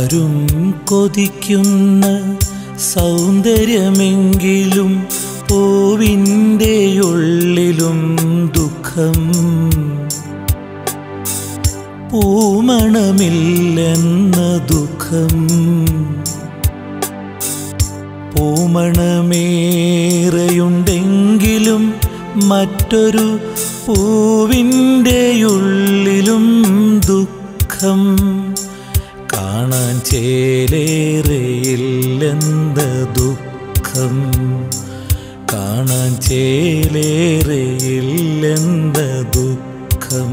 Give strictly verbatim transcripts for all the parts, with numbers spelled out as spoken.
ആരും കൊതിക്കുന്ന സൗന്ദര്യമെങ്കിലും പൂവിൻ്റെ ഉള്ളിലും ദുഃഖം. പൂമണമില്ലെന്ന ദുഃഖം. പൂമണമേറെയുണ്ടെങ്കിലും മറ്റൊരു പൂവിൻ്റെ ഉള്ളിലും ദുഃഖം. കാണാൻ ചേലേറെയില്ലെന്ന ദുഃഖം. കാണാൻ ചേലേറെയില്ലെന്ന ദുഃഖം.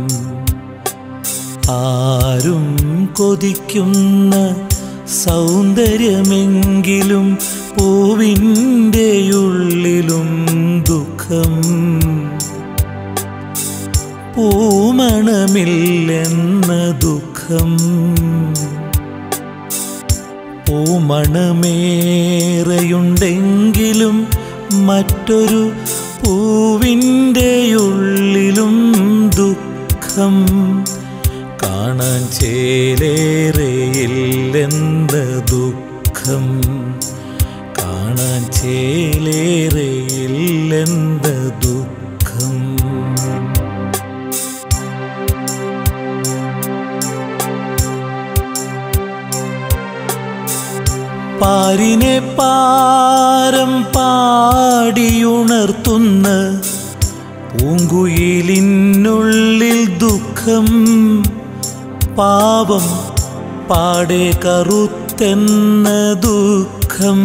ആരും കൊതിക്കുന്ന സൗന്ദര്യമെങ്കിലും പൂവിൻ്റെ ഉള്ളിലും ദുഃഖം. പൂമണമില്ലെന്ന ദുഃഖം. പൂമണമേറെയുണ്ടെങ്കിലും മറ്റൊരു പൂവിൻ്റെ ഉള്ളിലും ദുഃഖം. കാണാൻ ചേലേറെയില്ലെന്ന ദുഃഖം. കാണാൻ ചേലേറെയില്ലെന്ന ദുഃഖം. പാരിനെ പാരം പാടിയുണർത്തുന്ന പൂങ്കുയിലിനുള്ളിൽ ദുഃഖം. പാവം പാടെ കറുത്തെന്ന ദുഃഖം.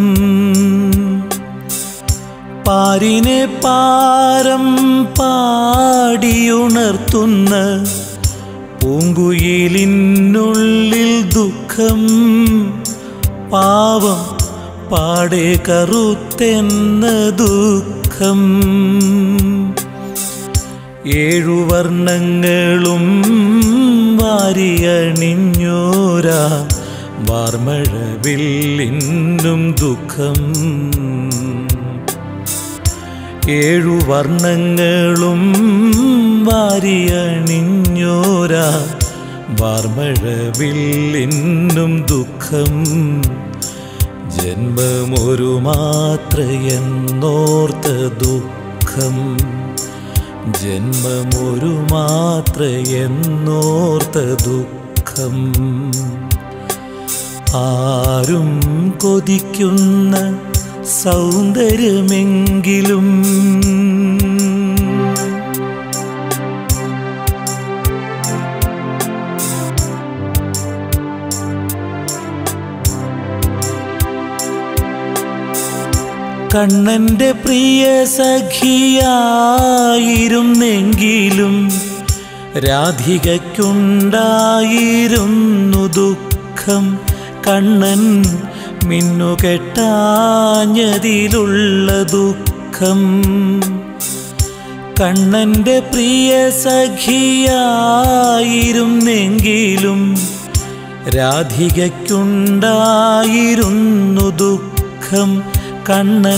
പാരിനെ പാരം പാടിയുണർത്തുന്ന പൂങ്കുയിലിനുള്ളിൽ ദുഃഖം. പാവം പാടെ കറുത്തെന്ന ദുഃഖം. ഏഴു വർണ്ണങ്ങളും വാരിയണിഞ്ഞോരാ വാർമഴവില്ലിന്നും ദുഃഖം. ഏഴു വർണ്ണങ്ങളും വാരിയണിഞ്ഞോരാ വാർമഴവില്ലിന്നും ദുഃഖം. ജന്മമൊരു മാത്രയെന്നോർത്ത ദുഃഖം. ജന്മമൊരു മാത്രയെന്നോർത്ത ദുഃഖം. ആരും കൊതിക്കുന്ന സൗന്ദര്യമെങ്കിലും കണ്ണൻ്റെ പ്രിയ സഖിയായിരുന്നെങ്കിലും രാധികയ്ക്കുണ്ടായിരുന്നു ദുഃഖം. കണ്ണൻ മിന്നുകെട്ടാഞ്ഞതിലുള്ള ദുഃഖം. കണ്ണൻ്റെ പ്രിയ സഖിയായിരുന്നെങ്കിലും രാധികയ്ക്കുണ്ടായിരുന്നു ദുഃഖം. കണ്ണൻ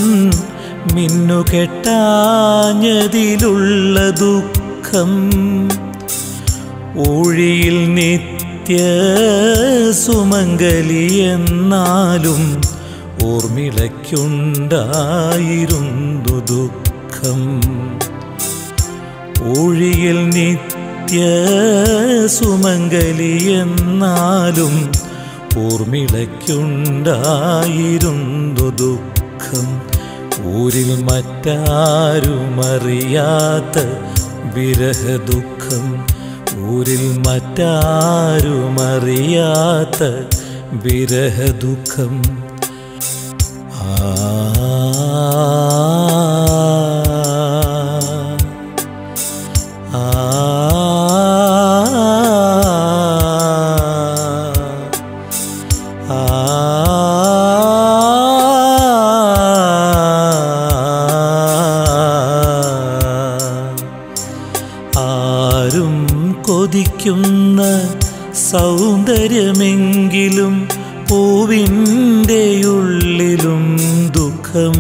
മിന്നുകെട്ടാഞ്ഞതിലുള്ള ദുഃഖം. ഊഴിയിൽ നിത്യ സുമംഗലിയെന്നാലും ഊർമിളയ്ക്കുണ്ടായിരുന്നു ദുഃഖം. ഊഴിയിൽ നിത്യ സുമംഗലിയെന്നാലും ഊർമിളയ്ക്കുണ്ടായിരുന്നു ദുഃഖം. ഊരിൽ മറ്റാരുമറിയാത്ത വിരഹദുഃഖം. ഊരിൽ മറ്റാരുമറിയാത്ത വിരഹദുഃഖം. ആ ആരും കൊതിക്കുന്ന സൗന്ദര്യമെങ്കിലും പൂവിൻ്റെ ഉള്ളിലും ദുഃഖം.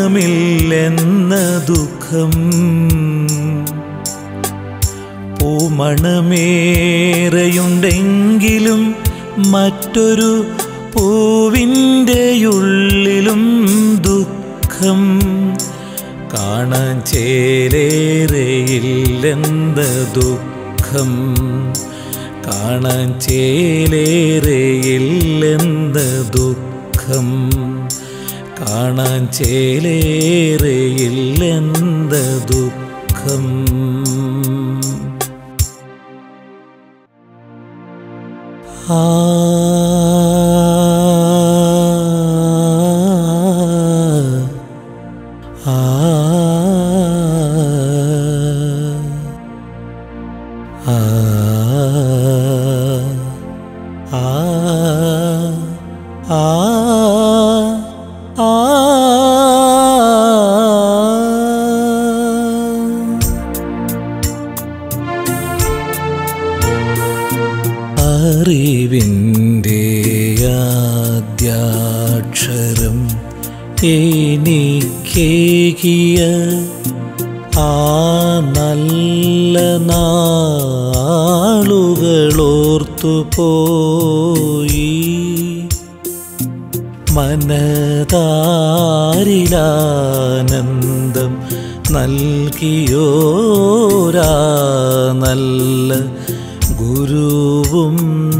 പൂമണമില്ലെന്ന ദുഃഖം. പൂമണമേറെയുണ്ടെങ്കിലും മണമേറെയുണ്ടെങ്കിലും മറ്റൊരു പൂവിൻ്റെ ഉള്ളിലും ദുഃഖം കാണാൻ ചേലേറെയില്ലെന്ന ദുഃഖം കാണാൻ ചേലേറെയില്ലെന്ന ദുഃഖം കാണാൻ ചേലേറെയില്ലെന്ന ദുഃഖം ആ ആ ആ ആ ആ അറിവിൻ്റെ ആദ്യാക്ഷരം എനിക്കേകിയ ആ നല്ല നാളുകളോർത്തുപോയി മനതാരിലാനന്ദം നൽകിയോരാ നല്ല ഗുരുവും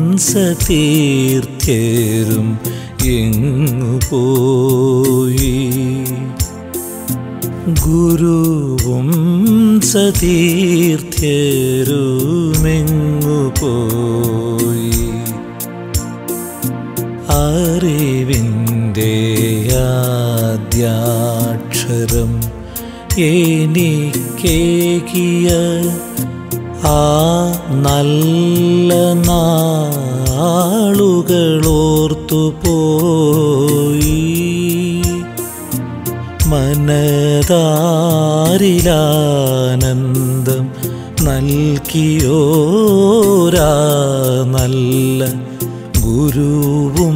സതീർത്ഥ്യരും എങ്ങു പോയി ഗുരുവും സതീർത്ഥ്യരുമെങ്ങു പോയി അറിവിൻ്റെ ആദ്യാക്ഷരം എനിക്കേകിയ ആ നല്ല നാളുകളോർത്തുപോയി മനതാരിലാനന്ദം നൽകിയോരാ നല്ല ഗുരുവും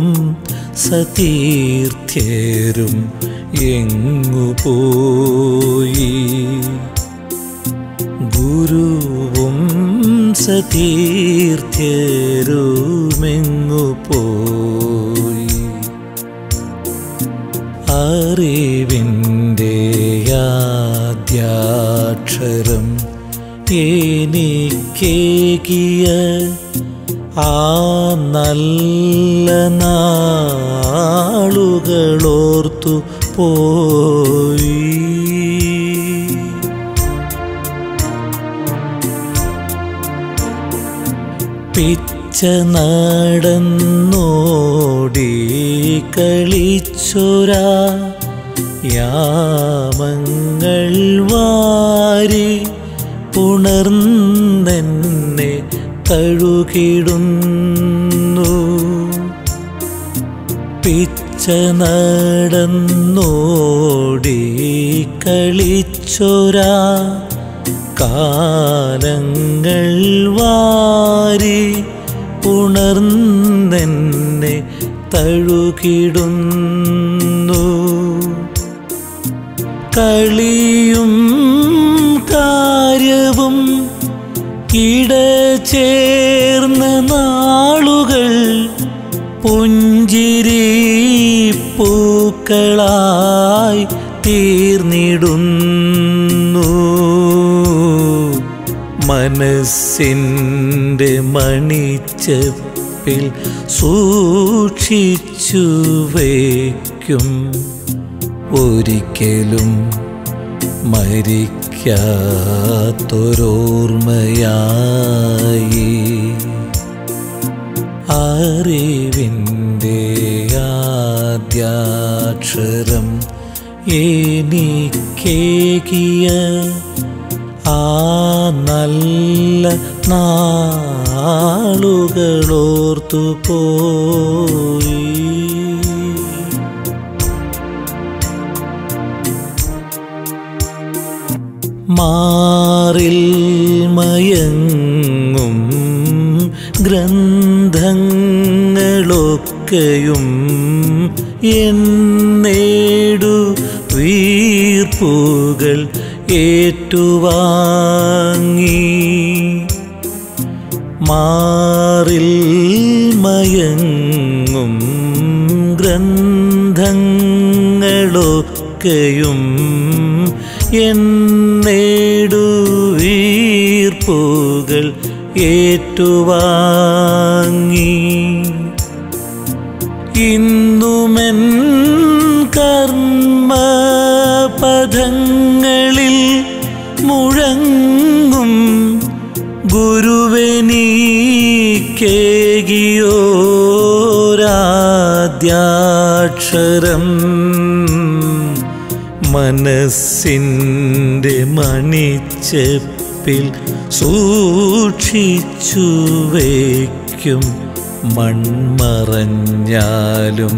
സതീർത്ഥ്യരും എങ്ങു പോയി ഗുരുവും സതീർത്ഥ്യരുമെങ്ങു പോയി അറിവിൻ്റെ ആദ്യാക്ഷരം എനിക്കേകിയ ആ നല്ല നാളുകളോർത്തു പോയി പിച്ച നടന്നോടി കളിച്ചൊരാ യാമങ്ങൾ വാരി പുണർന്നെന്നെ തഴുകിടുന്നു പിച്ച നടന്നോടി കളിച്ചൊരാ കാലങ്ങൾ വാരി ഉണർന്നെന്നെ തഴുകിടുന്നു കളിയും കാര്യവും ഇടചേർന്ന നാളുകൾ പുഞ്ചിരി പൂക്കളായി തീർന്നിടുന്നു മനസ്സിൻ്റെ മണിച്ചപ്പിൽ സൂക്ഷിച്ചു വയ്ക്കും ഒരിക്കലും മരിക്കാത്തൊരോർമ്മയായി അറിവിൻ്റെ ആദ്യാക്ഷരം എനിക്കേകിയ ആ നല്ല നാളുകളോർത്തു പോയി മാറിൽ മയങ്ങും ഗ്രന്ഥങ്ങളൊക്കെയും എന്നേടു വീർപ്പുകൾ ഏറ്റുവാങ്ങി മാറിൽ മയങ്ങും ഗ്രന്ഥങ്ങളൊക്കെയും എന്നേടുവീർപ്പുകൾ ഏറ്റുവാങ്ങി ഇന്നുമെൻ കർമ്മപഥങ്ങളിൽ മുഴങ്ങും ഗുരുവെനിക്കേകിയോരാദ്യാക്ഷരം മനസ്സിൻ്റെ മണിച്ചെപ്പിൽ സൂക്ഷിച്ചു വയ്ക്കും മൺമറഞ്ഞാലും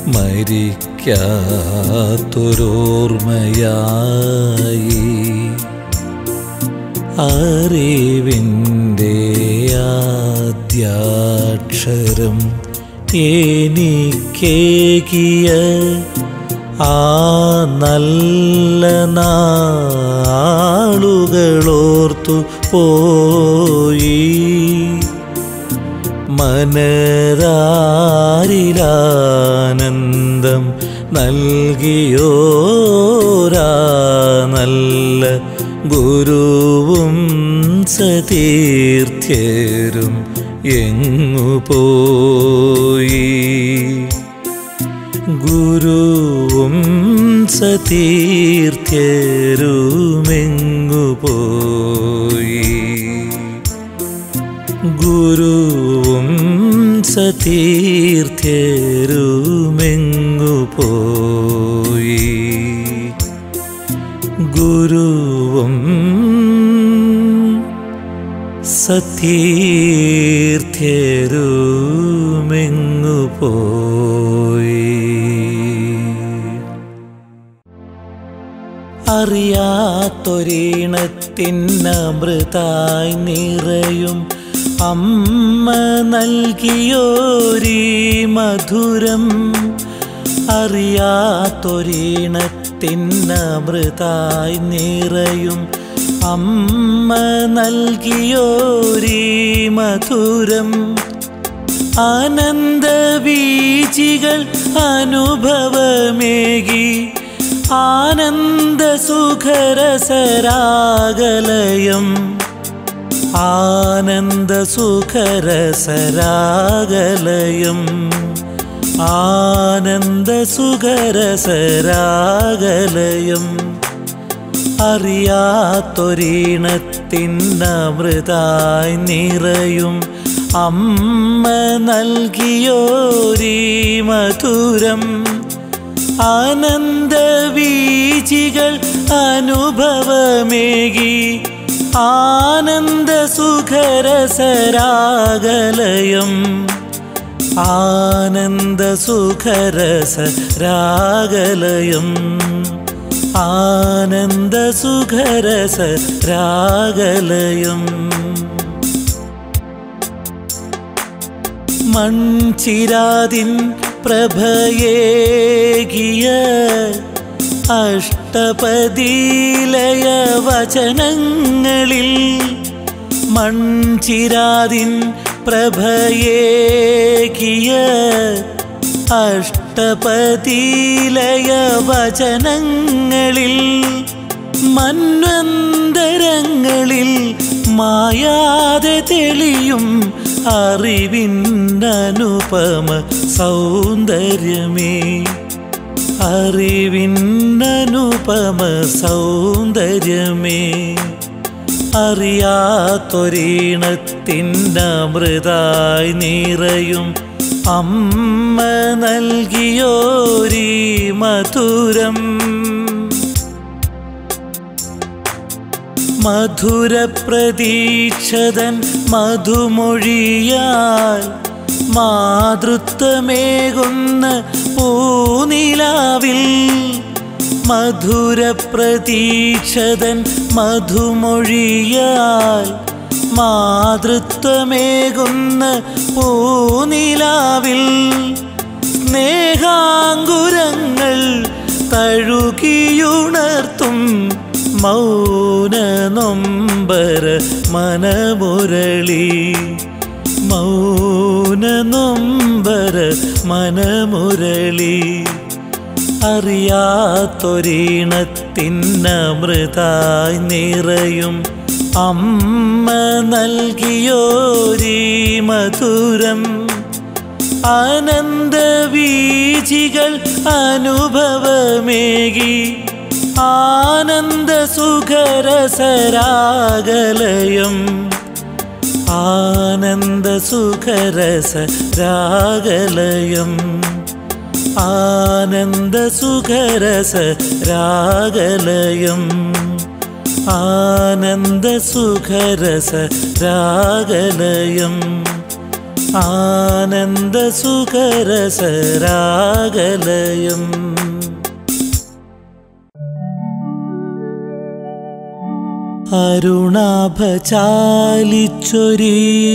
മരിക്കാത്തൊരോർമ്മയായി അറിവിൻ്റെ ആദ്യാക്ഷരം എനിക്കേകിയ ആ നല്ല നാളുകളോർത്തു പോയി മനരാരിലാനന്ദം നൽകിയോരാ നല്ല ഗുരുവും സതീർത്ഥ്യരും എങ്ങുപോയി ഗുരുവും സതീർത്ഥ്യരുമെങ്ങുപോയി ഗുരുവും സതീർത്ഥ്യരുമെങ്ങുപോയി ഗുരുവും സതീർത്ഥ്യരുമെങ്ങുപോയി അറിയാത്തൊരീണത്തിനമൃതായി നിറയും അമ്മ നൽകിയോരീ മധുരം അറിയാത്തൊരീണത്തിനമൃതായി നിറയും അമ്മ നൽകിയോരീ മധുരം ആനന്ദവീചികൾ അനുഭവമേകി ആനന്ദസുഖരസരാഗലയം ആനന്ദസുഖരസരാഗലയം ആനന്ദസുഖരസരാഗലയം അറിയാത്തൊരീണത്തിനമൃതായി നിറയും അമ്മ നൽകിയോരീ മധുരം ആനന്ദവീചികൾ അനുഭവമേകി ആനന്ദസുഖരസരാഗലയം ആനന്ദസുഖരസരാഗലയം ആനന്ദസുഖരസരാഗലയം മൺചിരാതിൻ പ്രഭയേകിയ അഷ്ടപദീലയ വചനങ്ങളിൽ മൺചിരാതിൻ പ്രഭയേകിയ അഷ്ടപദീലയ വചനങ്ങളിൽ മന്വന്തരങ്ങളിൽ മായാതെ തെളിയും അറിവിന്നനുപമ സൗന്ദര്യമേ അറിവിന്നനുപമ സൗന്ദര്യമേ അറിയാത്തൊരീണത്തിനമൃതായി നിറയും അമ്മ നൽകിയോരീ മധുരം മധുരപ്രതീക്ഷതൻ മധുമൊഴിയാൽ മാതൃത്വമേകുന്ന പൂനിലാവിൽ മധുരപ്രതീക്ഷതൻ മധുമൊഴിയാൽ മാതൃത്വമേകുന്ന പൂനിലാവിൽ സ്നേഹാങ്കുരങ്ങൾ തഴുകിയുണർത്തും മൗന നൊമ്പര മനമുരളി മൗന നൊമ്പര മനമുരളി അറിയാത്തൊരീണത്തിനമൃതായി നിറയും അമ്മ നൽകിയോരീ മധുരം ആനന്ദവീചികൾ അനുഭവമേകി ആനന്ദ സുഖരസരാഗലയം ആനന്ദ സുഖരസരാഗലയം ആനന്ദ സുഖരസരാഗലയം ആനന്ദ സുഖരസരാഗലയം ആനന്ദ സുഖരസരാഗലയം അരുണാഭചാലിച്ചൊരീ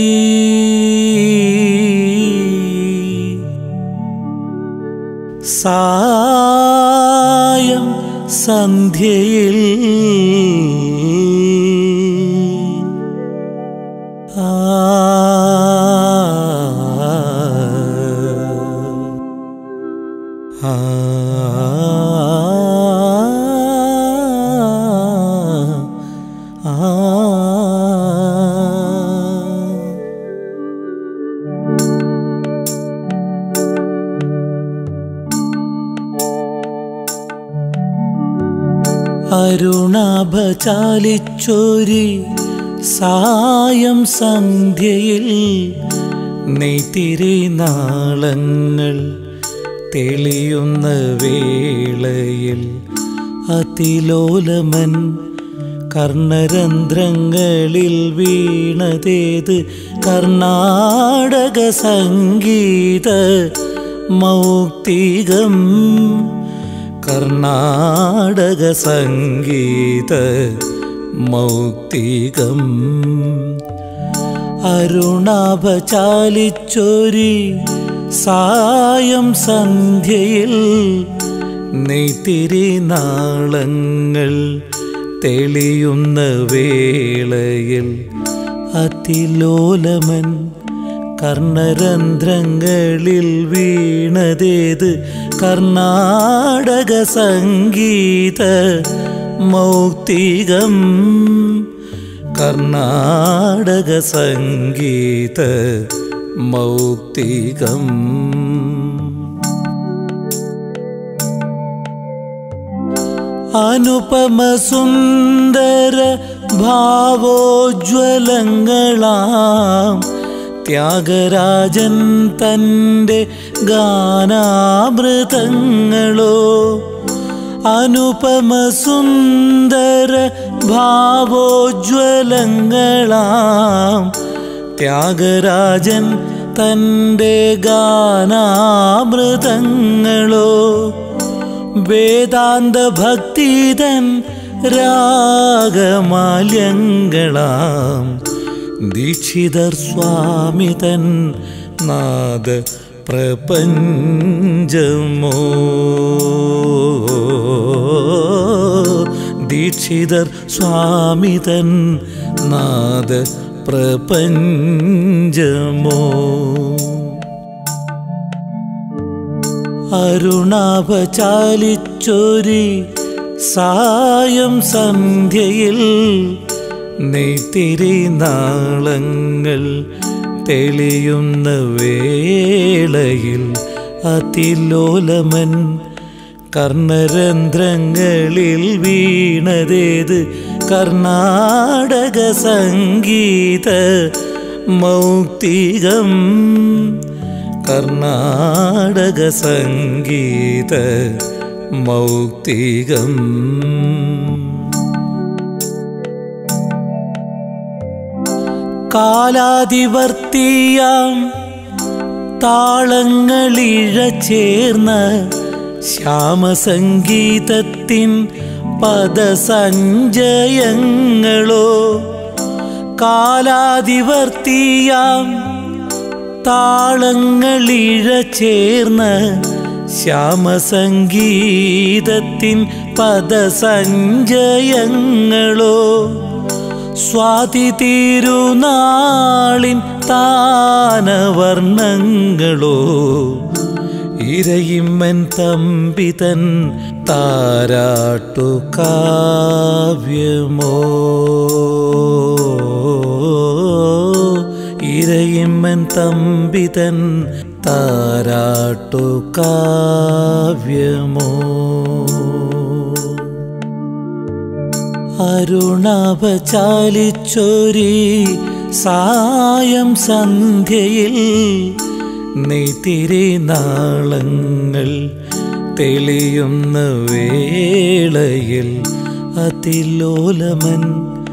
സായം സന്ധ്യയിൽ ആ അരുണാഭചാലിച്ചൊരി സായം സന്ധ്യയിൽ നെയ്ത്തിരി നാളങ്ങൾ തെളിയുന്ന വേളയിൽ അതിലോലമൻ കർണരന്ധ്രങ്ങളിൽ വീണതേത് കർണാടക സംഗീത മൗക്തികം കർണാടക സംഗീത മൗക്തികം അരുണാഭചാലിച്ചൊരി സായം സന്ധ്യയിൽ നെയ്ത്തിരി നാളങ്ങൾ തെളിയുന്ന വേളയിൽ അതിലോലമൻ കർണരന്ധ്രങ്ങളിൽ വീണതേത് കർണാടക സംഗീത മൗക്തികം കർണാടക സംഗീത മൗക്തികം അനുപമ സുന്ദര ഭാവോജ്വലങ്ങളാം ത്യാഗരാജൻ തൻ്റെ ഗാനാമൃതങ്ങളോ അനുപമ സുന്ദര ഭാവോജ്വലങ്ങളാം ത്യാഗരാജൻ തൻ്റെ ഗാനാമൃതങ്ങളോ വേദാന്ത ഭക്തിതൻ രാഗമാല്യങ്ങളാം ദീക്ഷിതർ സ്വാമിതൻ നാദ പ്രപഞ്ചമോ ദീക്ഷിതർ സ്വാമിതൻ നാദ പ്രപഞ്ചമോ അരുണാഭചാലിച്ചൊരി സായം സന്ധ്യയിൽ നെയ്ത്തിരി നാളങ്ങൾ തെളിയുന്ന വേളയിൽ അതിലോലമൻ കർണരന്ധ്രങ്ങളിൽ വീണതേത് കർണാടക സംഗീത മൗക്തികം കർണാടക സംഗീത മൗക്തികം കാലാതിവർത്തിയാം താളങ്ങളിഴ ചേർന്ന ശ്യാമസംഗീതത്തിൻ പദസഞ്ചയങ്ങളോ കാലാതിവർത്തിയാം താളങ്ങളിഴ ചേർന്ന ശ്യാമസംഗീതത്തിൻ പദസഞ്ചയങ്ങളോ സ്വാതി തിരുനാളിൻ താനവർണ്ണങ്ങളോ ഇരയിമ്മൻ തമ്പിതൻ താരാട്ടു കാവ്യമോ ഇരയിമ്മൻ തമ്പിതൻ താരാട്ടു കാവ്യമോ അരുണാപചാലിച്ചൊരി സായം സന്ധ്യയിൽ നെയ്ത്തിരി നാളങ്ങൾ തെളിയുന്ന വേളയിൽ അതിലോലമൻ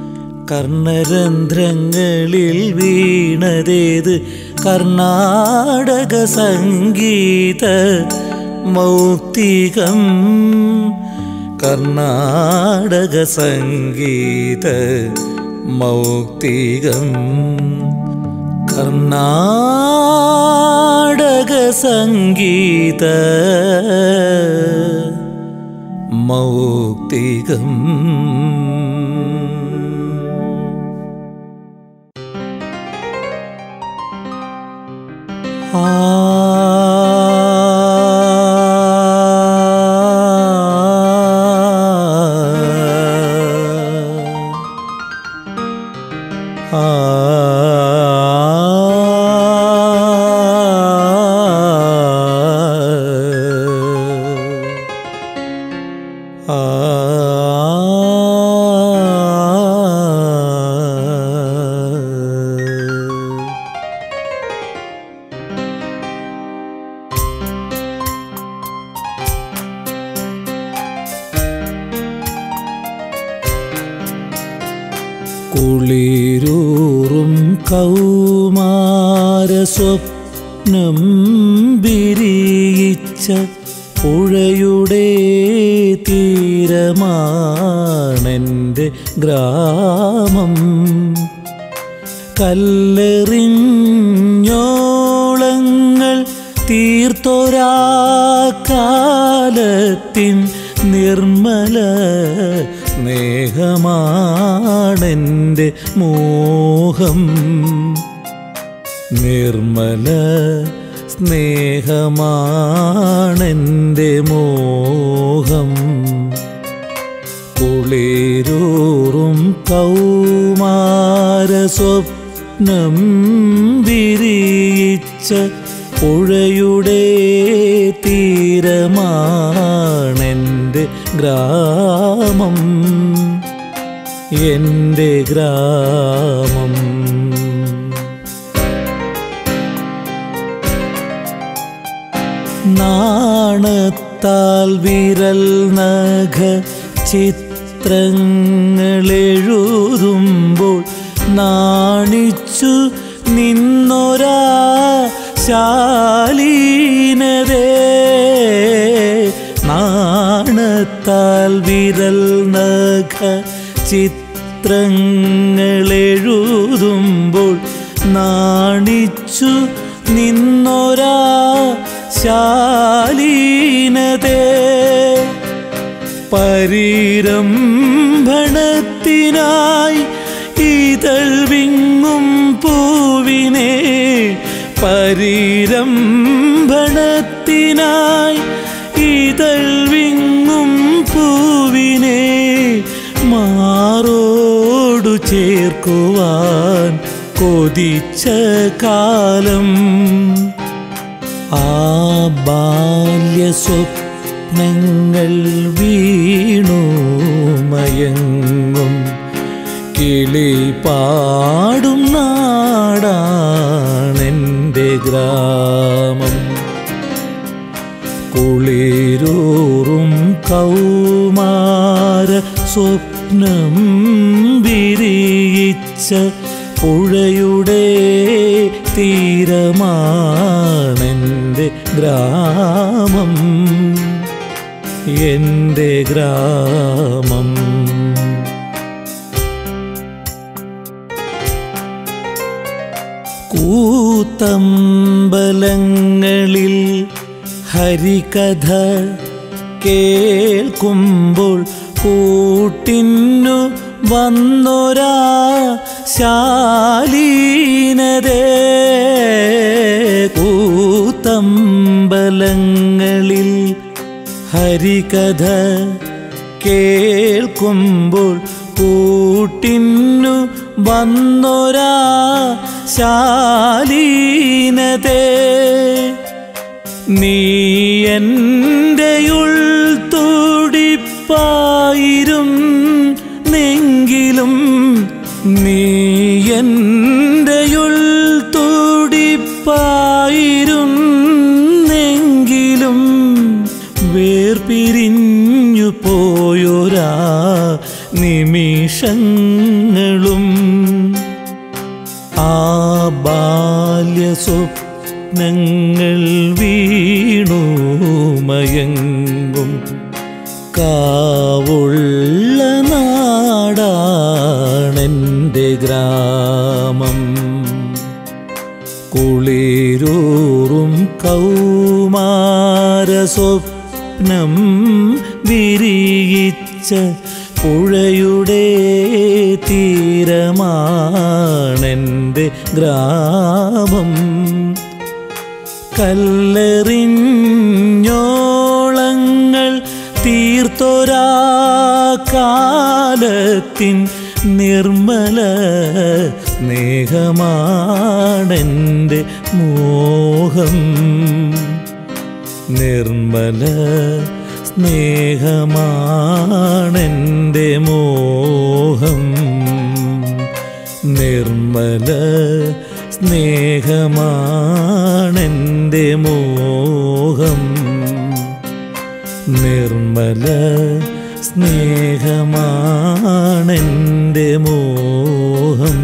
കർണരന്ധ്രങ്ങളിൽ വീണതേത് കർണാടക സംഗീത മൗക്തികം കർണാടക സംഗീത മൗക്തികം കർണാടക സംഗീത മൗക്തികം ആ കുളിരൂറും കൗമാര സ്വപ്നം വിരിയിച്ച പുഴയുടെ തീരമാണെൻ്റെ ഗ്രാമം കല്ലെറിഞ്ഞോളങ്ങൾ തീർത്തൊരാ കാലത്തിൻ നിർമ്മല സ്നേഹമാണെൻ്റെ മോഹം നിർമ്മല സ്നേഹമാണെൻ്റെ മോഹം കുളിരൂറും കൗമാര സ്വപ്നം വിരിയിച്ച പുഴയുടെ തീരമാണെൻ്റെ ഗ്രാമം എൻ്റെ ഗ്രാമം നാണത്താൽ വിരൽ നഖ ചിത്രങ്ങളെഴുതുമ്പോൾ നാണിച്ചു നിന്നൊരാ ശാലീനതേ നാണത്താൽ വിരൽ നഖ ചിത്രങ്ങളെഴുതുമ്പോൾ നാണിച്ചു നിന്നൊരാ ശാലീനതേ പരിരംഭണത്തിനായി ഇതൾ വിങ്ങും പൂവിനെ പരിരംഭണത്തിനായി ഇതൾ വിങ്ങും പൂവിനെ മാറോടു ചേർക്കുവാൻ കൊതിച്ച കാലം ആ ബാല്യ സ്വപ്നങ്ങൾ വീണു മയങ്ങും കിളി പാടും നാടാണെൻ്റെ ഗ്രാമം കുളിരൂറും കൗമാര സ്വപ്നം വിരിയിച്ച പുഴയുടെ തീരമാണെൻ്റെ ഗ്രാമം എൻ്റെ ഗ്രാമം കൂത്തമ്പലങ്ങളിൽ ഹരികഥ കേൾക്കുമ്പോൾ കൂട്ടിന്നു വന്നൊരാ ശാലീനതേ കൂത്തമ്പലങ്ങളിൽ ഹരികഥ കേൾക്കുമ്പോൾ കൂട്ടിന്നു വന്നൊരാ ശാലീനതേ നീ എൻ്റെയുൾ തുടിപ്പായിരുന്നെങ്കിലും നീ എൻ്റെയുൾ തുടിപ്പായിരുന്നെങ്കിലും വേർപിരിഞ്ഞു പോയൊരാ നിമിഷങ്ങളും ആ ബാല്യസ്വപ്നങ്ങൾ വീണു മയങ്ങും കാവുള്ള നാടാണെൻ്റെ ഗ്രാമം. കുളിരൂറും കൗമാരസ്വപ്നം വിരിയിച്ച പുഴയുടെ തീരമാണെൻ്റെ ഗ്രാമം. കല്ലെറിഞ്ഞോളങ്ങൾ തീർത്തൊരാ കാലത്തിൻ നിർമ്മല സ്നേഹമാണെൻ്റെ മോഹം. നിർമ്മല സ്നേഹമാണെൻ്റെ മോഹം. നിർമ്മല സ്നേഹമാണെൻ്റെ മോഹം. നിർമ്മല സ്നേഹമാണെൻ്റെ മോഹം.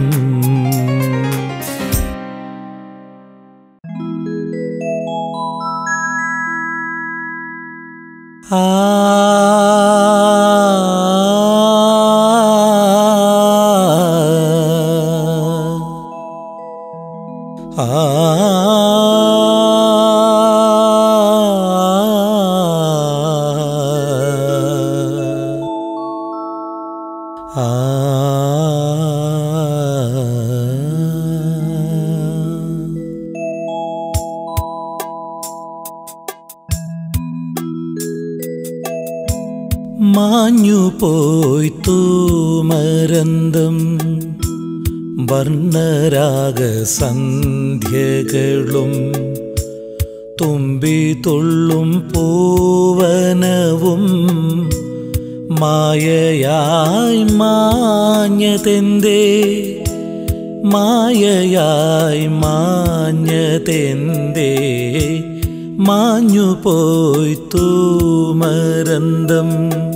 ആ ആ മാഞ്ഞുപോയി തൂമരന്തം വർണ്ണരാഗസന്ധ്യകളും തുമ്പി തുള്ളും പൂവനവും മായയായി മാഞ്ഞതെന്തേ മായയായി മാഞ്ഞതെന്തേ മാഞ്ഞുപോയി തൂമരന്തം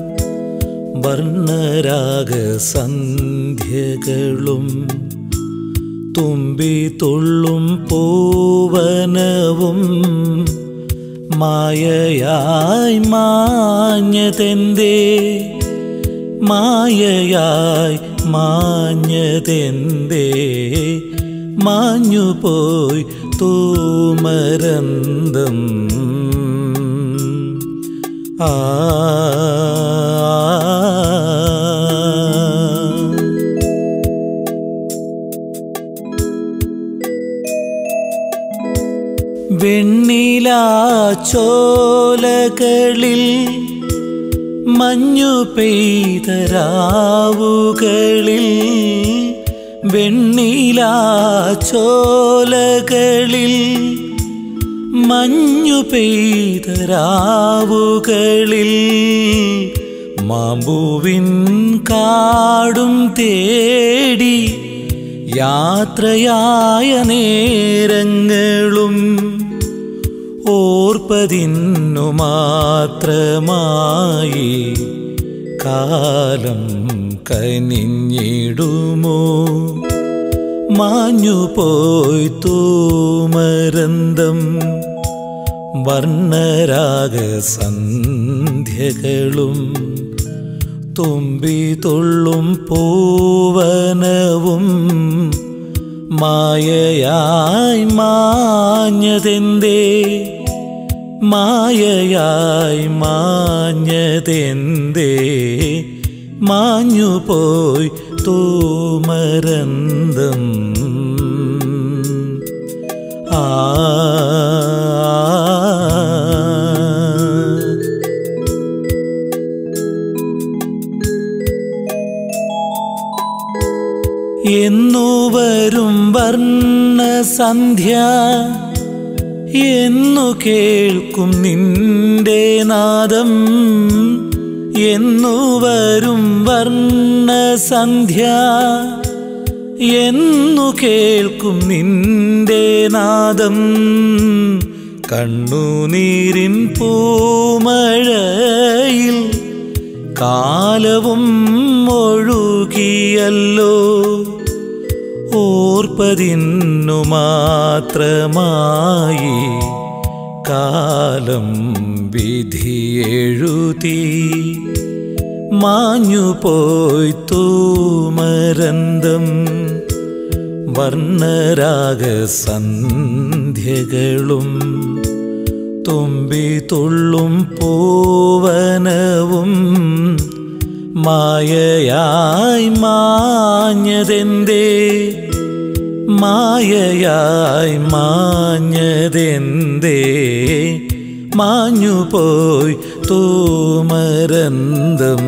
വർണ്ണരാഗസന്ധ്യകളും തുമ്പി തുള്ളും പൂവനവും മായയായി മാഞ്ഞതെന്തേ മായയായി മാഞ്ഞതെന്തേ മാഞ്ഞുപോയി തൂമരന്തം. ആ വെണ്ണിലാച്ചോലകളിൽ മഞ്ഞു പെയ്തരാവുകളിൽ വെണ്ണിലാച്ചോലകളിൽ മഞ്ഞു പെയ്തരാവുകളിൽ മാമ്പൂവിൻ കാടും തേടി യാത്രയായ നേരങ്ങളും ഓർപ്പതിന്നു മാത്രമായി കാലം കനിഞ്ഞിടുമോ മാഞ്ഞുപോയി തൂമരന്തം വർണ്ണരാഗസന്ധ്യകളും തുമ്പി തുള്ളും പൂവനവും മായയായി മാഞ്ഞതെന്തേ മായയായി മാഞ്ഞതെന്തേ മാഞ്ഞുപോയി തൂമരന്തം ആ എന്നു വരും വർണ്ണസന്ധ്യ എന്നു കേൾക്കും നിന്റെ നാദം എന്നു വരും വർണ്ണസന്ധ്യ എന്നു കേൾക്കും നിന്റെ നാദം കണ്ണുനീരിൻ പൂമഴയിൽ കാലവും ഒഴുകിയല്ലോ ഓർപ്പതിന്നു മാത്രമായി കാലം വിധിയെഴുതി മാഞ്ഞുപോയി തൂമരന്തം വർണ്ണരാഗസന്ധ്യകളും തുമ്പി തുള്ളും പൂവനവും മായയായി മാഞ്ഞതെന്തേ മായയായി മാഞ്ഞതെന്തേ മാഞ്ഞുപോയി തൂമരന്തം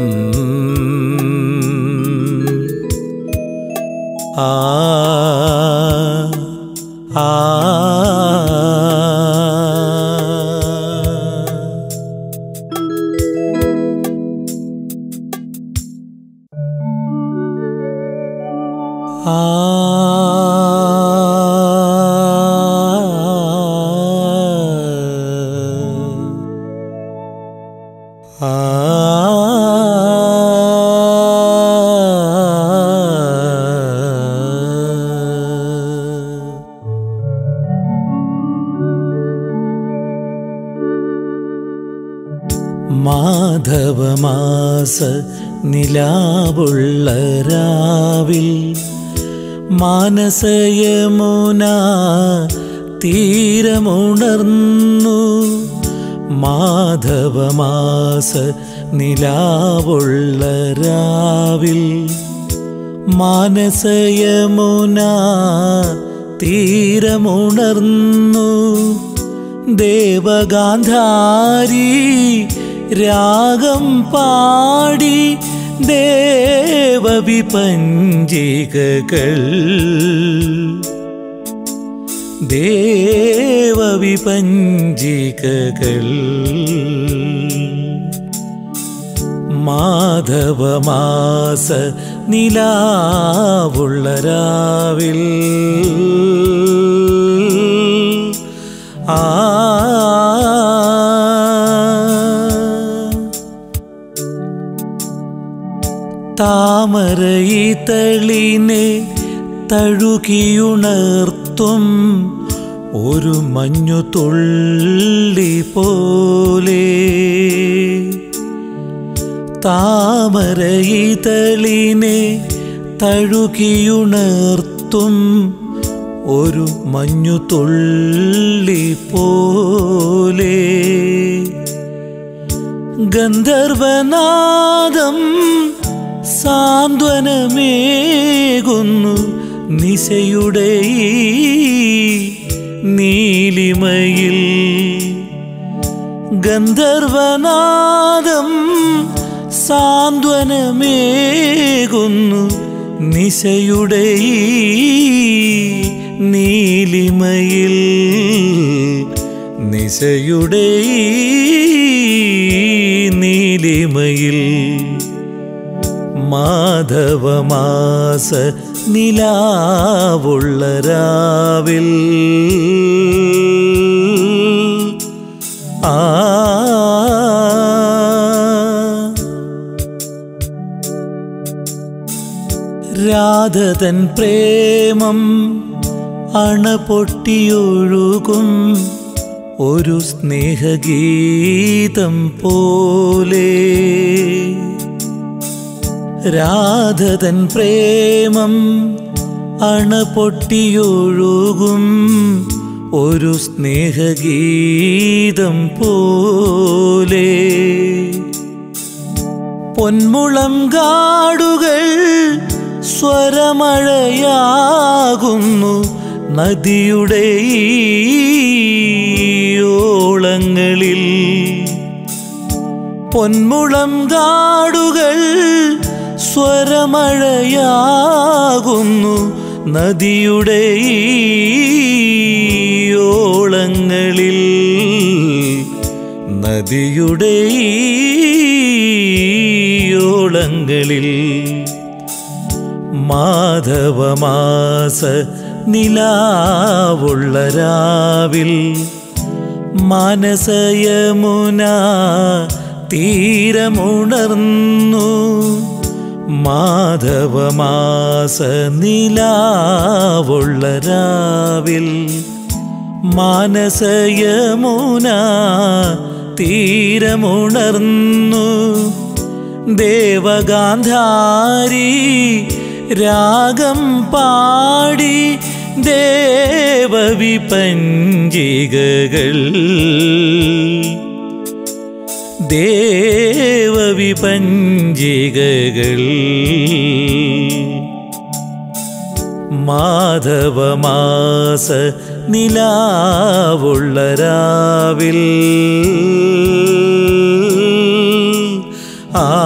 ആ ആ ആ മാധവമാസ നിലാവുള്ള രാവിൽ മാനസയമുന തീരമുണർന്നു മാധവമാസ നിലാവുള്ള രാവിൽ മാനസയമുന തീരമുണർന്നു ദേവഗാന്ധാരി രാഗം പാടി ദേവവിപഞ്ചികകൾ ദേവവിപഞ്ചികകൾ മാധവമാസ നിലാവുള്ള രാവിൽ ആ താമരയിതളിനെ തഴുകിയുണർത്തും ഒരു മഞ്ഞു തുള്ളി പോലെ താമരയിതളിനെ തഴുകിയുണർത്തും ഒരു മഞ്ഞു തുള്ളി പോലെ ഗന്ധർവനാദം സാന്ത്വനമേകുന്നു നിശയുടെ നീലിമയിൽ ഗന്ധർവനാദം സാന്ത്വനമേകുന്നു നിശയുടെ നീലിമയിൽ നിശയുടെ നീലിമയിൽ മാധവമാസ നിലാവുള്ള രാവിൽ ആ രാധതൻ പ്രേമം അണപൊട്ടിയൊഴുകും ഒരു സ്നേഹഗീതം പോലെ രാധതൻ പ്രേമം അണപൊട്ടിയൊഴുകും ഒരു സ്നേഹഗീതം പോലെ പൊന്മുളം കാടുകൾ സ്വരമഴയാകുന്നു നദിയുടെ ഓളങ്ങളിൽ. പൊന്മുളം കാടുകൾ സ്വരമഴയാകുന്നു നദിയുടെ ഓളങ്ങളിൽ. നദിയുടെ ഓളങ്ങളിൽ മാധവമാസ നിലാവുള്ള രാവിൽ മാനസയമുന തീരമുണർന്നു. മാധവമാസ നിലാവുള്ള രാവിൽ മാനസയമുന തീരമുണർന്നു. ദേവഗാന്ധാരി രാഗം പാടി ദേവവിപഞ്ചികകൾ ദേവവിപഞ്ചികകൾ മാധവമാസ നിലാവുള്ള രാവിൽ. ആ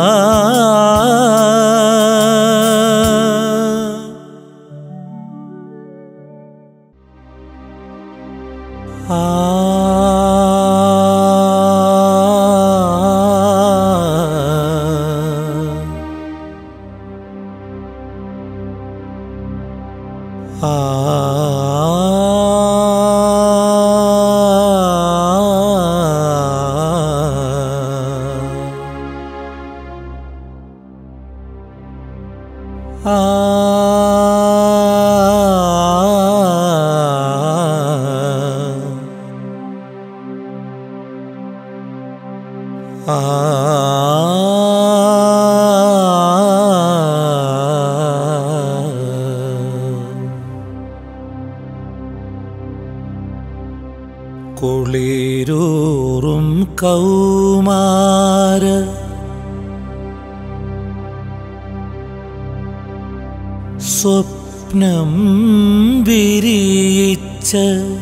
കുളിരൂറും കൗമാര സ്വപ്നം വിരിയിച്ച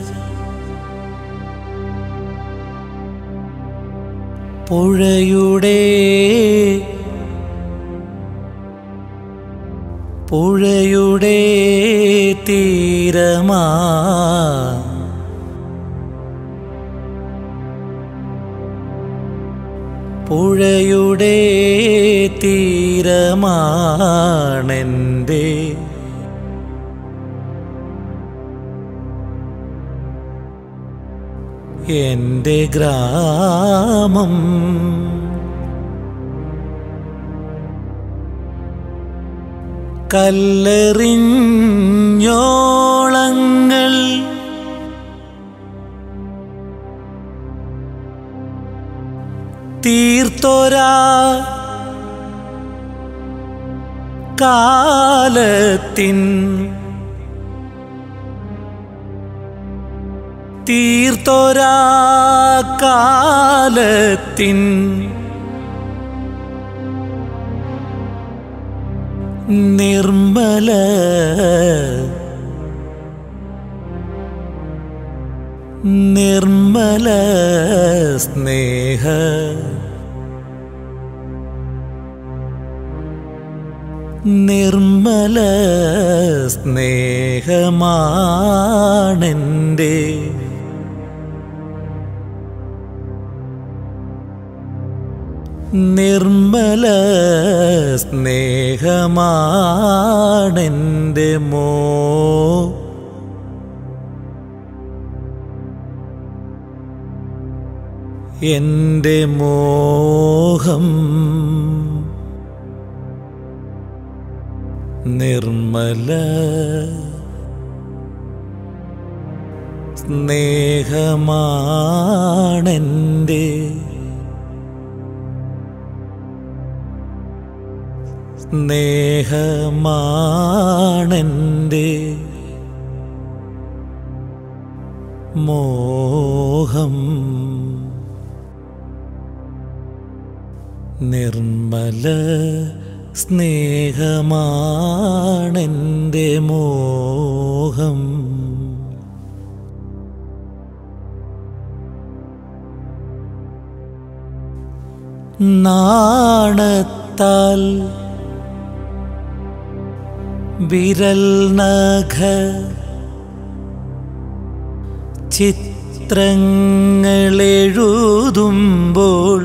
പുഴയുടെ പുഴയുടെ തീരമാ പുഴയുടെ തീരമാണെൻ്റെ എൻ്റെ ഗ്രാമം. കല്ലെറിഞ്ഞോളങ്ങൾ തീർത്തൊരാ കാലത്തിൻ തീർത്തൊരാ കാലത്തിൻ നിർമ്മല നിർമ്മല സ്നേഹ നിർമ്മല സ്നേഹമാണെൻ്റെ നിർമ്മല സ്നേഹമാണെൻ്റെ മോ എൻ്റെ മോഹം നിർമ്മല സ്നേഹമാണെൻ്റെ സ്നേഹമാണെൻ്റെ മോഹം നിർമ്മല സ്നേഹമാണെൻ്റെ മോഹം നാണത്താൽ വിരൽ നഖ ചിത്രങ്ങളെഴുതുമ്പോൾ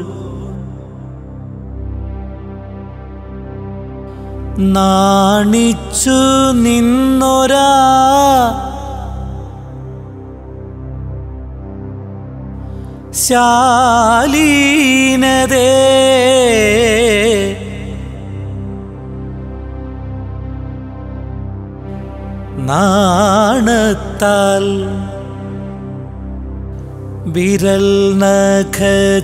നാണിച്ചു നിന്നൊരാ ശാലീനതേ നാണത്താൽ വിരൽ നഖ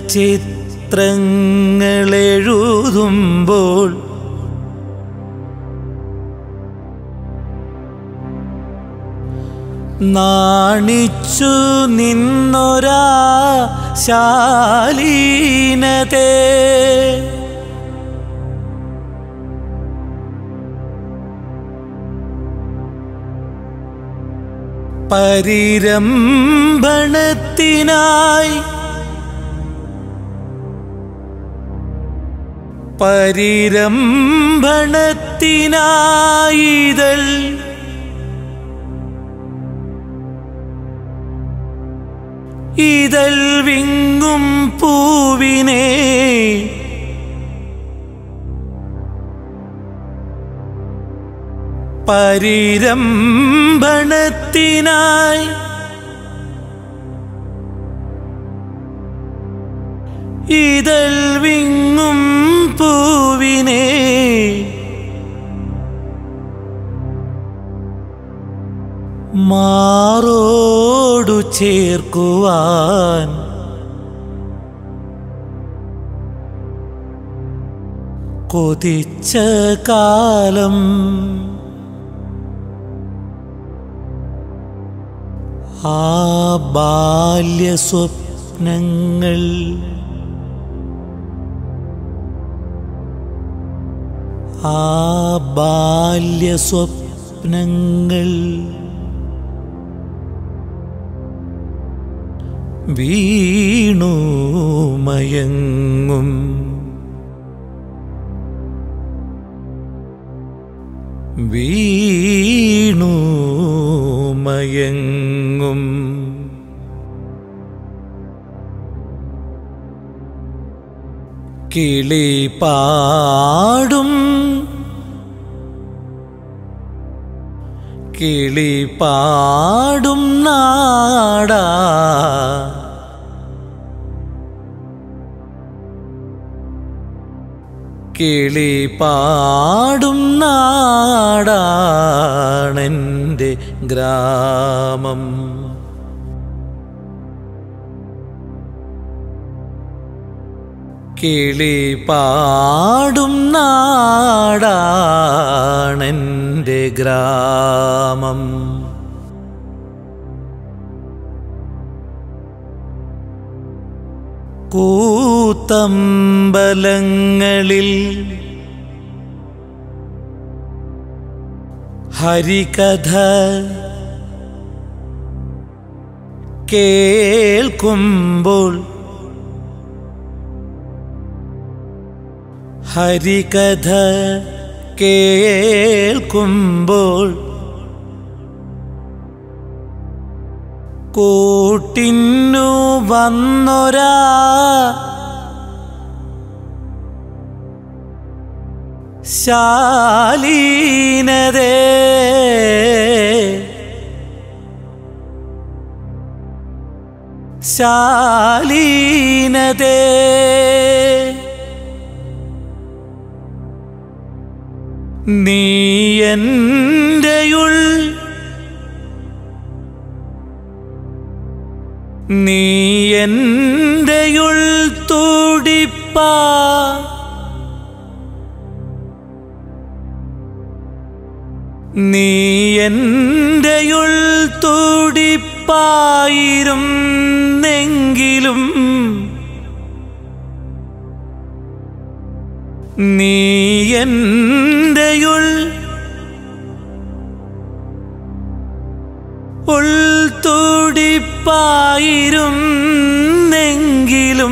ചിത്രങ്ങളെഴുതുമ്പോൾ നാണിച്ചു നിന്നൊരാ ശാലീനതേ പരിരംഭണത്തിനായി പരിരംഭണത്തിനായിതൾ ഇതൾ വിങ്ങും പൂവിനെ പരിരംഭണത്തിനായി ഇതൾ വിങ്ങും പൂവിനെ മാറോടു ചേർക്കുവാൻ കൊതിച്ച കാലം ആ ബാല്യസ്വപ്നങ്ങൾ ആ ബാല്യസ്വപ്നങ്ങൾ വീണു മയങ്ങും വീണു മയങ്ങും കിളി പാടും കിളി പാടും നാടാ കിളി പാടും നാടാണെൻ്റെ ഗ്രാമം കിളി പാടും നാടാണെൻ്റെ ഗ്രാമം കൂത്തമ്പലങ്ങളിൽ ഹരികഥ കേൾക്കുമ്പോൾ ഹരികഥ കേൾക്കുമ്പോൾ കൂട്ടിന്നു വന്നൊരാ ശാലീനതേ ശാലീനതേ നീ എന്റെയുൾ നീ എന്റെയുൾ തുടിപ്പാ നീ എന്റെയുൾ തുടിപ്പാ തുടിപ്പായിരുന്നെങ്കിലും നീ എന്റെയുൾ ഉൾത്തുടിപ്പായിരുന്നെങ്കിലും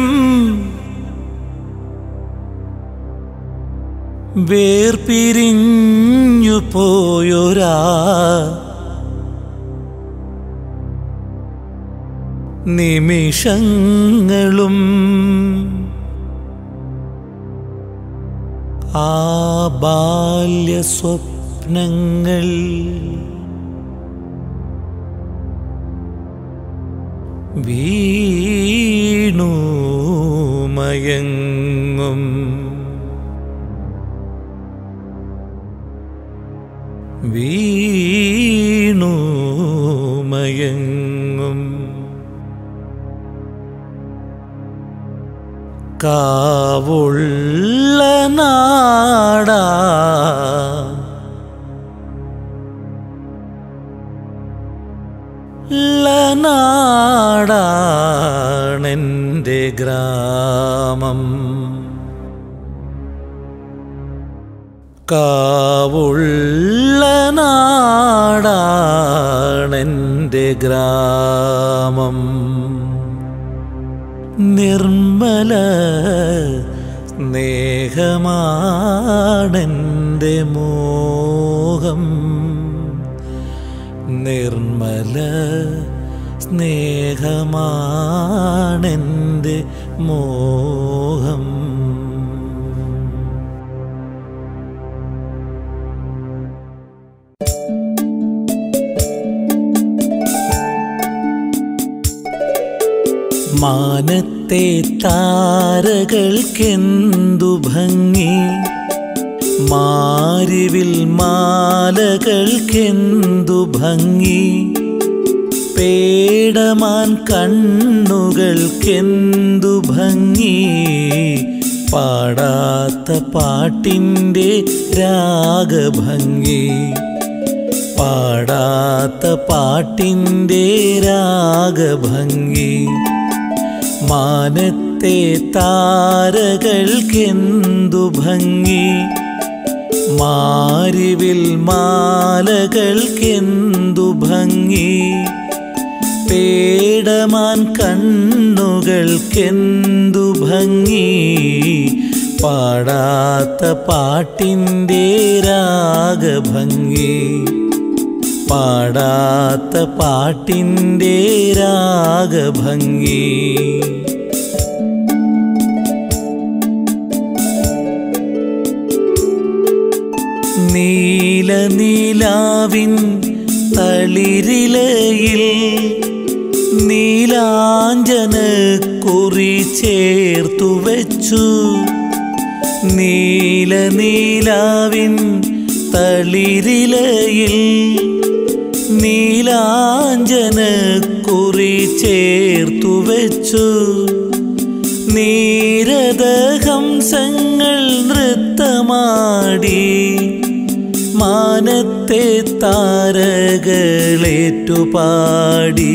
വേർപിരിഞ്ഞു പോയൊരാ നിമിഷങ്ങളും ആ ബാല്യ സ്വപ്നങ്ങൾ വീണു മയങ്ങും വീണു മയങ്ങും കാവുള്ള നാടാ നാടാണെൻ്റെ ഗ്രാമം കാവുള്ള നാടാണെൻ്റെ ഗ്രാമം നിർമ്മല സ്നേഹമാണെൻ്റെ മോഹം നിർമ്മല സ്നേഹമാണെൻ്റെ മോഹം മാനത്തെ താരകൾക്കെന്തു ഭംഗി മാരിവിൽ മാലകൾക്കെന്തു ഭംഗി പേടമാൻ കണ്ണുകൾക്കെന്തു ഭംഗി പാടാത്ത പാട്ടിൻ്റെ രാഗഭംഗി പാടാത്ത പാട്ടിൻ്റെ രാഗഭംഗി മാനത്തെ താരകൾക്കെന്തു ഭംഗി മാരിവിൽ മാലകൾക്കെന്തു ഭംഗി പേടമാൻ കണ്ണുകൾക്കെന്തു ഭംഗി പാടാത്ത പാട്ടിൻ്റെ രാഗഭംഗി പാടാത്ത പാട്ടിൻ്റെ രാഗഭംഗി നീല നീലാവിൻ തളിരിലയിൽ നീലാഞ്ജന കുറി ചേർത്തു വച്ചു നീല നീലാവിൻ തളിരിലയിൽ നീലാഞ്ജന കുറി ചേർത്തു വച്ചു നീരദഹംസങ്ങൾ നൃത്തമാടി മാനത്തെ താരകളേറ്റുപാടി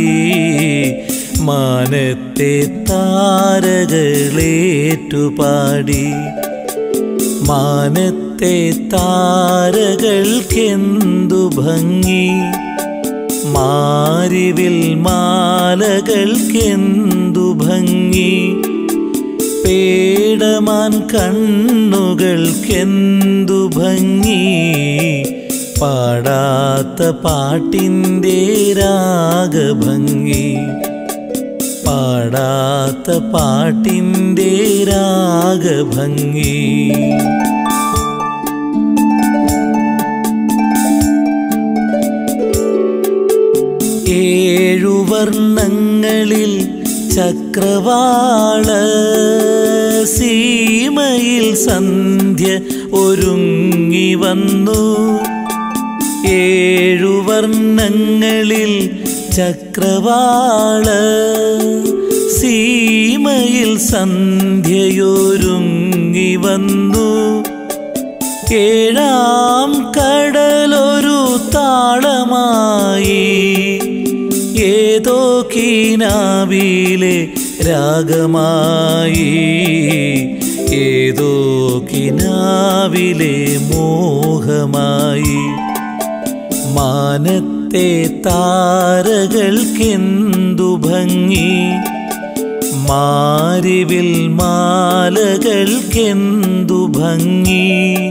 മാനത്തെ താരകളേറ്റുപാടി മാനത്തെ താരകൾക്കെന്തു ഭംഗി മാരിവിൽ മാലകൾക്കെന്തു ഭംഗി പേടമാൻ കണ്ണുകൾക്കെന്തു ഭംഗി പാടാത്ത പാട്ടിൻ്റെ രാഗഭംഗി പാടാത്ത പാട്ടിൻ്റെ രാഗഭംഗി ഏഴു വർണ്ണങ്ങളിൽ ചക്രവാള സീമയിൽ സന്ധ്യ ഒരുങ്ങി വന്നു ഏഴു വർണ്ണങ്ങളിൽ ചക്രവാള സീമയിൽ സന്ധ്യയൊരുങ്ങി വന്നു ഏഴാം കടലൊരു താളമായി ഏതോ കിനാവിലെ രാഗമായി, ഏതോ കിനാവിലെ മോഹമായി. മാനത്തെ താരകൾക്കെന്തു ഭംഗി, മാരിവിൽ മാലകൾക്കെന്തു ഭംഗി.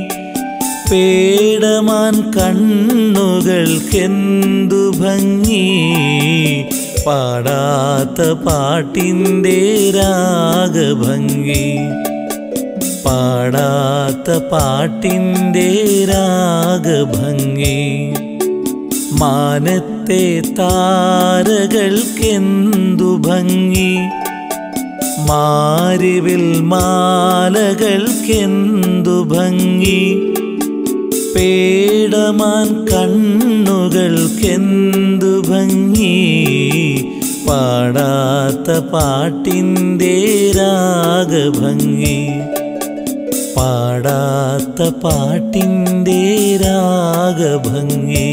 പേടമാൻ കണ്ണുകൾക്കെന്തു ഭംഗി. പാടാത്ത പാട്ടിൻ്റെ രാഗഭംഗി, പാടാത്ത പാട്ടിൻ്റെ രാഗഭംഗി. മാനത്തെ താരകൾക്കെന്തു ഭംഗി, മാരിവിൽ മാലകൾക്കെന്തു ഭംഗി. പേടമാൻ കണ്ണുകൾക്കെന്തു ഭംഗി. പാടാത്ത പാട്ടിൻ്റെ രാഗഭംഗി, പാടാത്ത പാട്ടിൻ്റെ രാഗഭംഗി,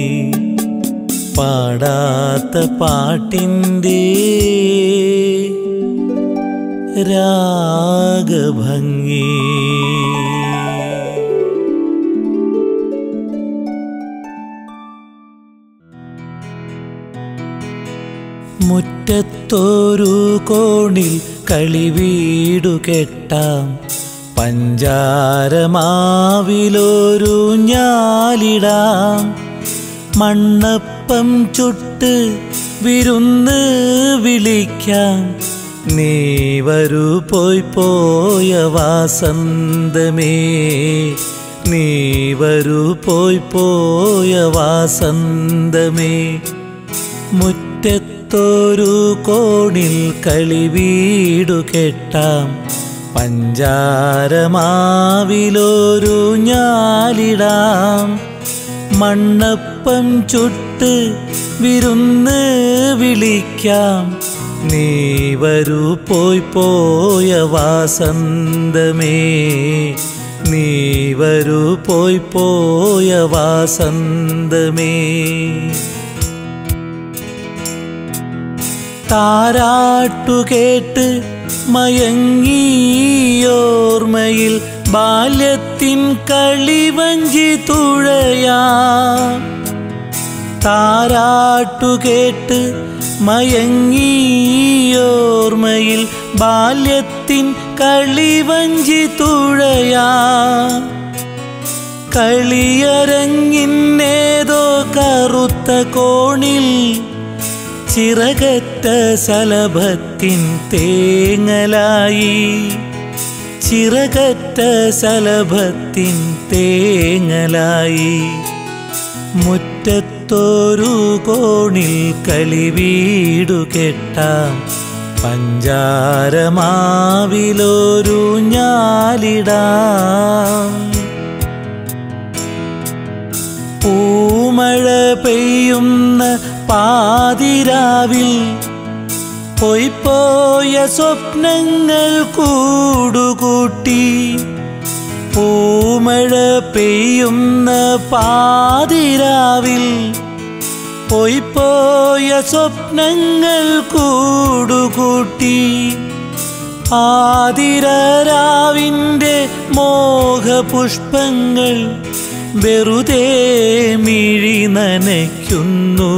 പാടാത്ത പാട്ടിൻ്റെ രാഗഭംഗി. മുറ്റത്തൊരു കോണിൽ കളിവീടു കെട്ടാം, പഞ്ചാരമാവിലൊരു ഞാലിടാം. മണ്ണപ്പം ചുട്ട് വിരുന്ന് വിളിക്കാം, നീ വരൂ പോയി പോയ വാസന്തമേ, നീ വരൂ പോയി പോയ വാസന്തമേ. മുറ്റത്തൊരു കോണിൽ കളിവീടു കെട്ടാം, പഞ്ചാരമാവിലൊരു ഞാലിടാം. മണ്ണപ്പം ചുട്ട് വിരുന്ന് വിളിക്കാം, നീ വരൂ പോയി പോയ വാസന്തമേ, നീ വരൂ പോയി പോയ വാസന്തമേ. താരാട്ടുകേട്ട് മയങ്ങിയോർമ്മയിൽ ബാല്യത്തിൻ കളിവഞ്ചി തുഴയാം. താരാട്ടുകേട്ട് മയങ്ങിയോർമ്മയിൽ ബാല്യത്തിൻ കളിവഞ്ചി തുഴയാം. കളിയരങ്ങിന്നേതോ കറുത്ത കോണിൽ ചിറകറ്റ ശലഭത്തിൻ തേങ്ങലായി, ചിറകറ്റ ശലഭത്തിൻ തേങ്ങലായി. മുറ്റത്തൊരു കോണിൽ കളിവീടു കെട്ടാം, പഞ്ചാരമാവിലൊരു ഞാലിടാം. പൂമഴ പെയ്യുന്ന പാതിരാവിൽ പോയിപ്പോയ സ്വപ്നങ്ങൾ കൂടുകൂട്ടി. പൂമഴ പെയ്യുന്ന പാതിരാവിൽ പോയിപ്പോയ സ്വപ്നങ്ങൾ കൂടുകൂട്ടി. ആതിരരാവിൻ്റെ മോഹപുഷ്പങ്ങൾ വെറുതെ മിഴി നനയ്ക്കുന്നു,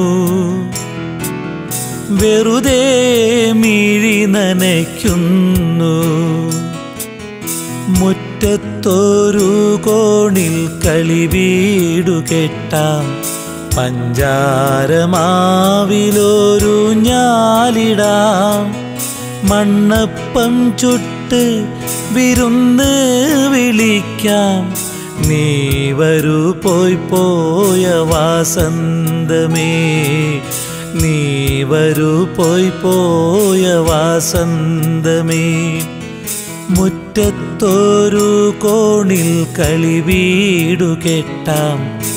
വെറുതെ മിഴി നനയ്ക്കുന്നു. മുറ്റത്തൊരു കോണിൽ കളിവീടു കെട്ടാം, പഞ്ചാരമാവിലൊരു ഞാലിടാം. മണ്ണപ്പം ചുട്ട് വിരുന്ന് വിളിക്കാം, നീ വരൂ പോയി പോയ വാസന്തമേ, നീ വരൂ പോയി പോയ വാസന്തമേ. മുറ്റത്തൊരു കോണിൽ കളിവീടു കെട്ടാം,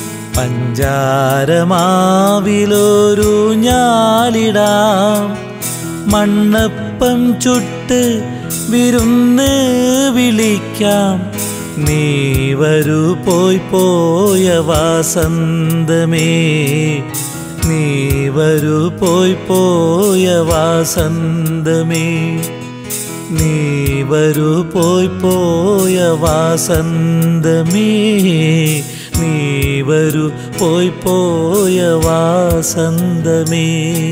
പഞ്ചാരമാവിലൊരു ഞാലിടാം. മണ്ണപ്പം ചുട്ട് വിരുന്ന് വിളിക്കാം, നീ വരൂ പോയി പോയ വാസന്തമേ, നീ വരൂ പോയി പോയ വാസന്തമേ, നീ വരൂ പോയി പോയ വാസന്തമേ, നീ വരൂ പോയി പോയ വാസന്തമേ.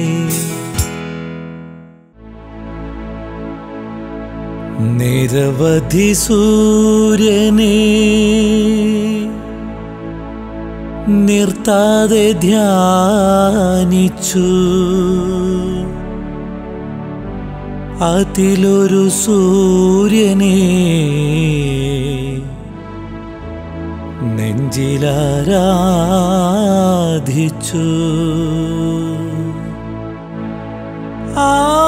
നിരവധി സൂര്യനെ നിർത്താതെ ധ്യാനിച്ചു, അതിലൊരു സൂര്യനെ നെഞ്ചിലാരാധിച്ചു. ആ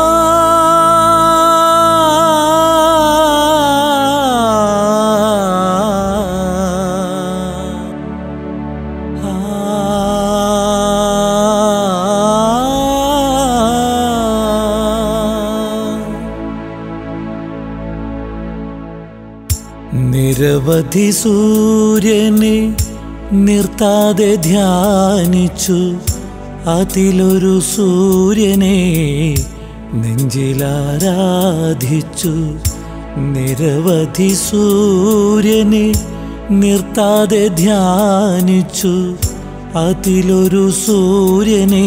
നിരവധി സൂര്യനെ നിർത്താതെ ധ്യാനിച്ചു, അതിലൊരു സൂര്യനെ നെഞ്ചിലാരാധിച്ചു. നിരവധി സൂര്യനെ നിർത്താതെ ധ്യാനിച്ചു, അതിലൊരു സൂര്യനെ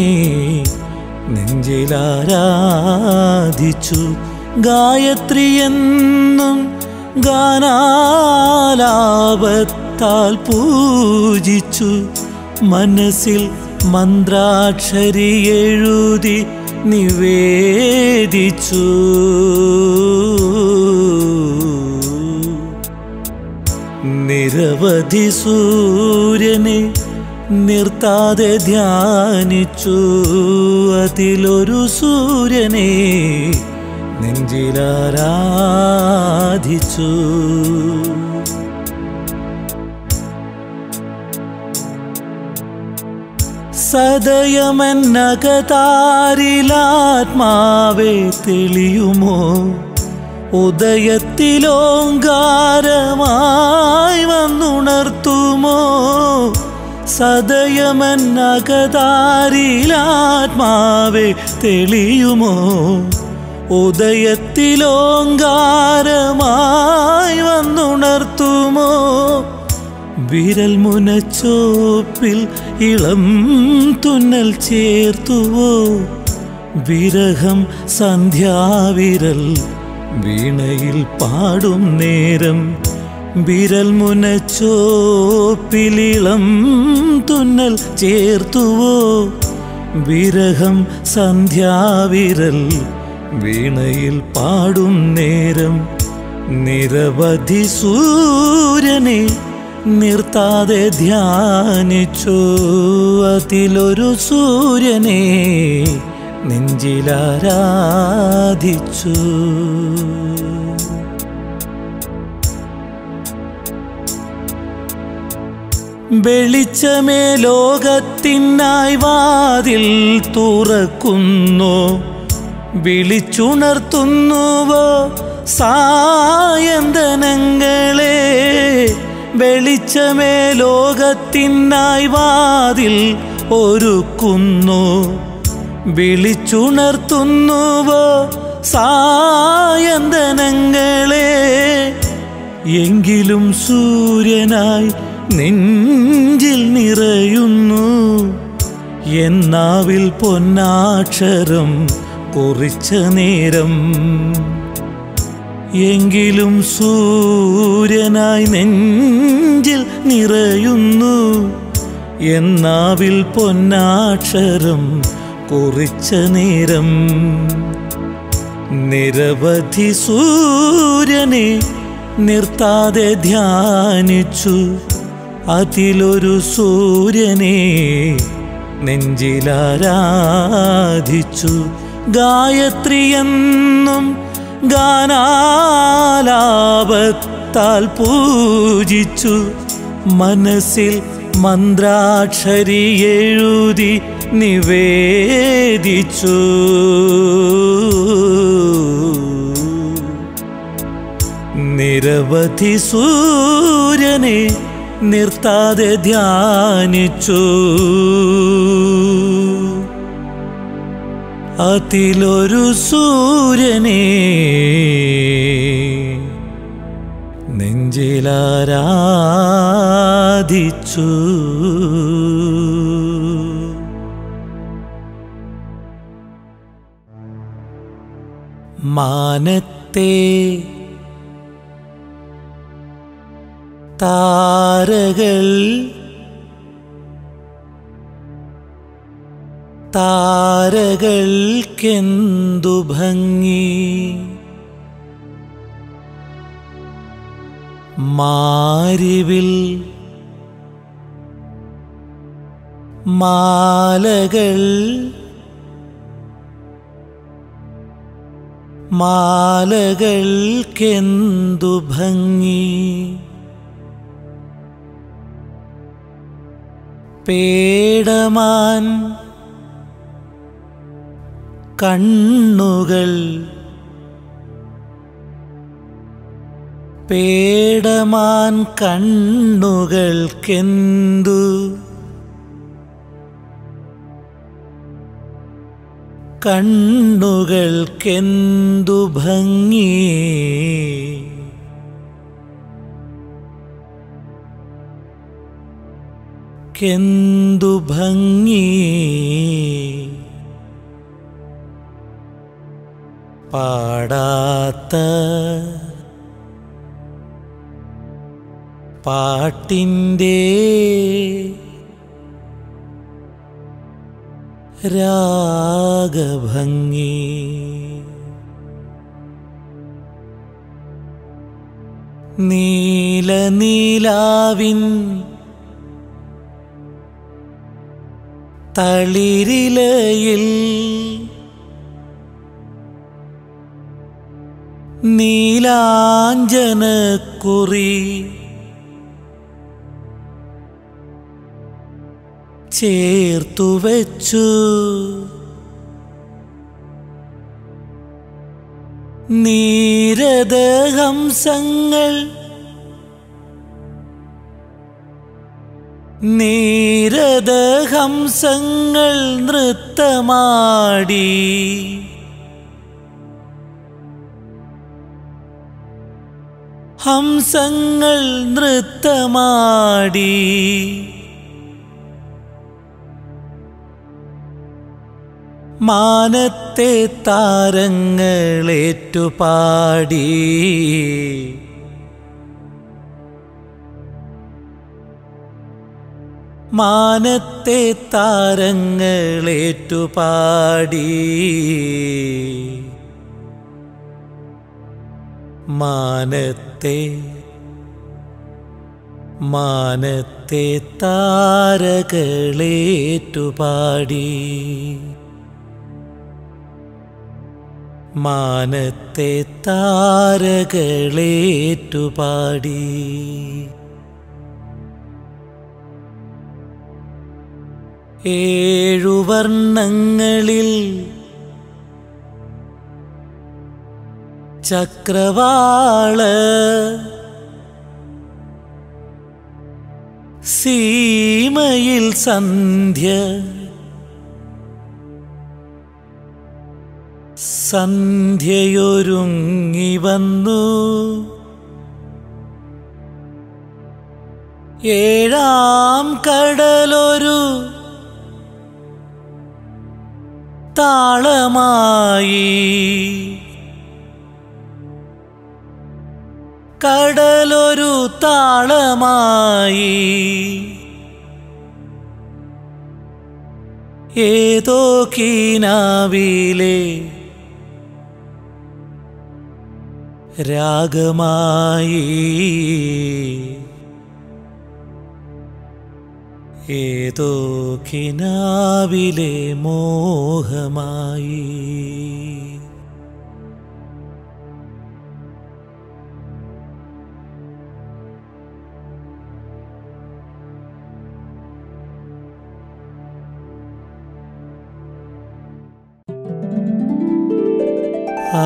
നെഞ്ചിലാരാധിച്ചു. ഗായത്രി എന്നും ഗാനാലാപത്താൽ പൂജിച്ചു, മനസ്സിൽ മന്ത്രാക്ഷരി എഴുതി നിവേദിച്ചു. നിരവധി സൂര്യനെ നിർത്താതെ ധ്യാനിച്ചു, അതിലൊരു സൂര്യനെ നെഞ്ചിലാരാധിച്ചു. സദയമെന്നകതാരിലാത്മാവേ തെളിയുമോ, ഉദയത്തിലോങ്കാരമായി വന്നുണർത്തുമോ. സദയമെന്നകതാരിലാത്മാവേ തെളിയുമോ, ഉദയത്തിലോങ്കാരമായി വന്നുണർത്തുമോ. വിരൽ മുനച്ചോപ്പിൽ ഇളം തുന്നൽ ചേർത്തുവോ, വിരഹം സന്ധ്യാവിരൽ വീണയിൽ പാടും നേരം. വിരൽ മുനച്ചോപ്പിലിളം തുന്നൽ ചേർത്തുവോ, വിരഹം സന്ധ്യാവിരൽ വീണയിൽ പാടും നേരം. നിരവധി സൂര്യനെ നിർത്താതെ ധ്യാനിച്ചു, അതിലൊരു സൂര്യനെ നെഞ്ചിലാരാധിച്ചു. വെളിച്ചമേ ലോകത്തിനായി വാതിൽ തുറക്കുന്നു, വിളിച്ചുണർത്തുന്നുവോ സായന്തനങ്ങളെ. വെളിച്ചമേ ലോകത്തിനായി വാതിൽ ഒരുക്കുന്നു, വിളിച്ചുണർത്തുന്നുവോ സായന്തനങ്ങളെ. എങ്കിലും സൂര്യനായി നെഞ്ചിൽ നിറയുന്നു, എന്നാവിൽ പൊന്നാക്ഷരം കുറിച്ച നേരം. എങ്കിലും സൂര്യനായി നെഞ്ചിൽ നിറയുന്നു, എന്നാവിൽ പൊന്നാക്ഷരം കുറിച്ച നേരം. നിരവധി സൂര്യനെ നിർത്താതെ ധ്യാനിച്ചു, അതിലൊരു സൂര്യനെ നെഞ്ചിലാരാധിച്ചു. ഗായത്രി എന്നും ഗാനാലാപത്താൽ പൂജിച്ചു, മനസ്സിൽ മന്ത്രാക്ഷരി എഴുതി നിവേദിച്ചു. നിരവധി സൂര്യനെ നിർത്താതെ ധ്യാനിച്ചു. അതിലൊരു സൂര്യനെ നെഞ്ചിലാരാധിച്ചു. മാനത്തെ താരകൾ താരകൾക്കെന്തു ഭംഗി, മാരിവിൽ മാലകൾ മാലകൾക്കെന്തു ഭംഗി, പേടമാൻ കണ്ണുകൾ പേടമാൻ കണ്ണുകൾക്കെന്തു കണ്ണുകൾക്കെന്തു ഭംഗി, ക്കെന്തു ഭംഗി, പാടാത്ത പാട്ടിൻ്റെ രാഗഭംഗി, നീലനീലാവിൻ തളിരിലയിൽ നീലാഞ്ജനക്കുറി ചേർത്തുവച്ചു, നീരദഹംസങ്ങൾ നീരദഹംസങ്ങൾ നൃത്തമാടി, ഹംസങ്ങൾ നൃത്തമാടി, മാനത്തെ താരങ്ങളേറ്റുപാടി, മാനത്തെ താരങ്ങളേറ്റുപാടി, മാനത്തെ മാനത്തെ താരകളേറ്റുപാടി, മാനത്തെ താരകളേറ്റുപാടി. ഏഴു വർണ്ണങ്ങളിൽ ചക്രവാള സീമയിൽ സന്ധ്യ സന്ധ്യയൊരുങ്ങി വന്നു, ഏഴാം കടലൊരു താളമായി, കടലൊരു താളമായി, ഏതോ കീനാവിലെ രാഗമായി, ഏതോ കിനാവിലെ മോഹമായി. ആ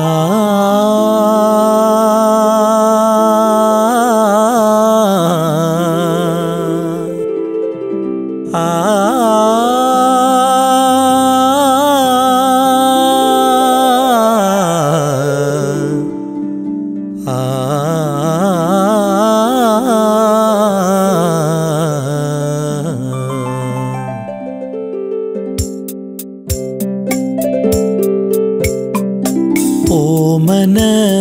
ആ ഓമന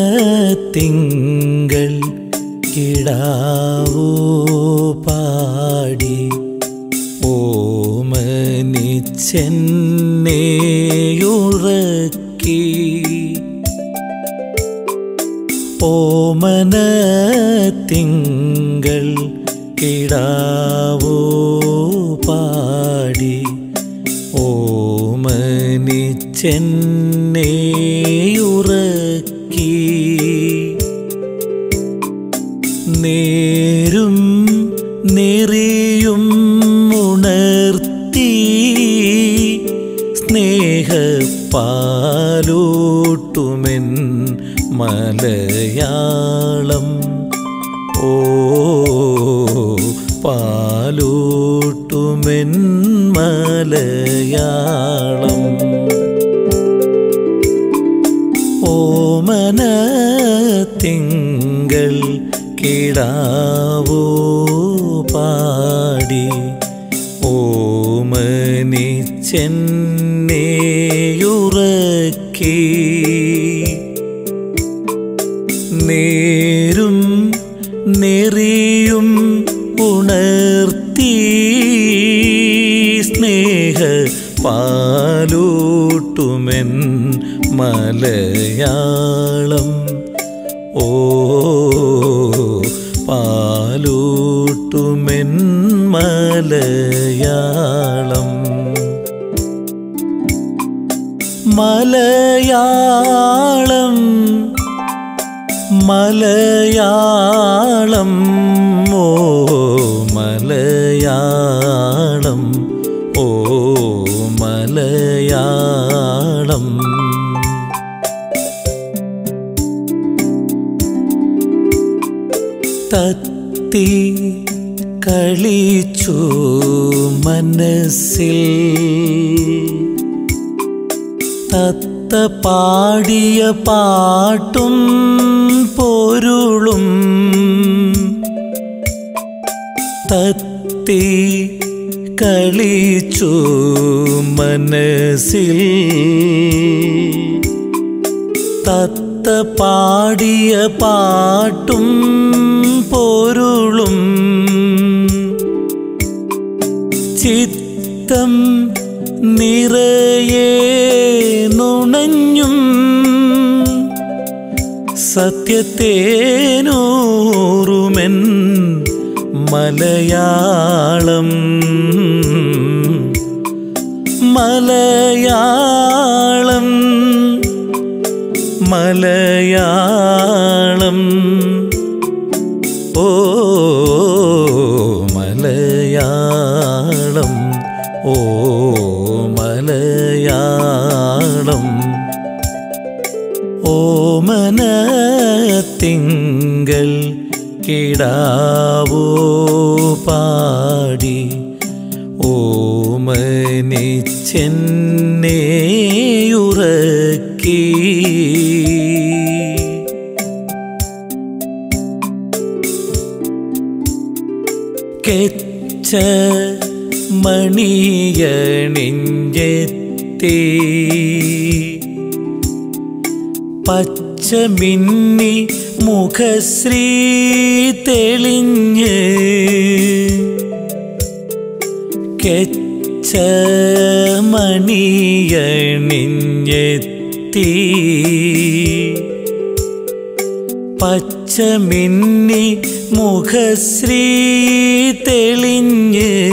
തിങ്കൾ കിടാവോ പാടി ഓമനിച്ചെന്നെയുറക്കി. ഓമന തിങ്കൾ കിടാവോ പാടി ഓമനിച്ചെന്നെയുറക്കി. നേരും നെറിയും ഉണർത്തി സ്നേഹപ്പാലൂട്ടുമെൻ മലയാളം. ഓ പാലൂട്ടുമെൻ മലയാളം. ഓമന തിങ്കൾ കിടാവോ പാടി ഓമനിച്ചെന്നെയുറക്കി. നേരും നെറിയും ഉണർത്തി സ്നേഹപ്പാലൂട്ടുമെൻ മലയാളം. ഓ പാലൂട്ടുമെൻ മലയാളം. മലയാളം മലയാളം ഓ മലയാളം ഓ മലയാളം. തത്തി കളിച്ചു മനസ്സിൽ തത്ത പാടിയ പാട്ടും പൊരുളും. തത്തി കളിച്ചു മനസ്സിൽ തത്ത പാടിയ പാട്ടും പൊരുളും. ചിത്തം നിറയെ നുണഞ്ഞും സത്യത്തേനൂറുമെൻ മലയാളം. മലയാളം മലയാളം ഓ മലയാളം ഓ മലയാളം. ഓമന തിങ്കൾ കിടാവോ പാടി ഓമനിച്ചെന്നെയുറക്കി. കെച്ച മണിയണിഞ്ഞെത്തി പച്ചമിന്നി മുഖശ്രീ തെളിഞ്ഞ്. കെച്ച മണിയണിഞ്ഞെത്തി പച്ചമിന്നി മുഖശ്രീ തെളിഞ്ഞ്.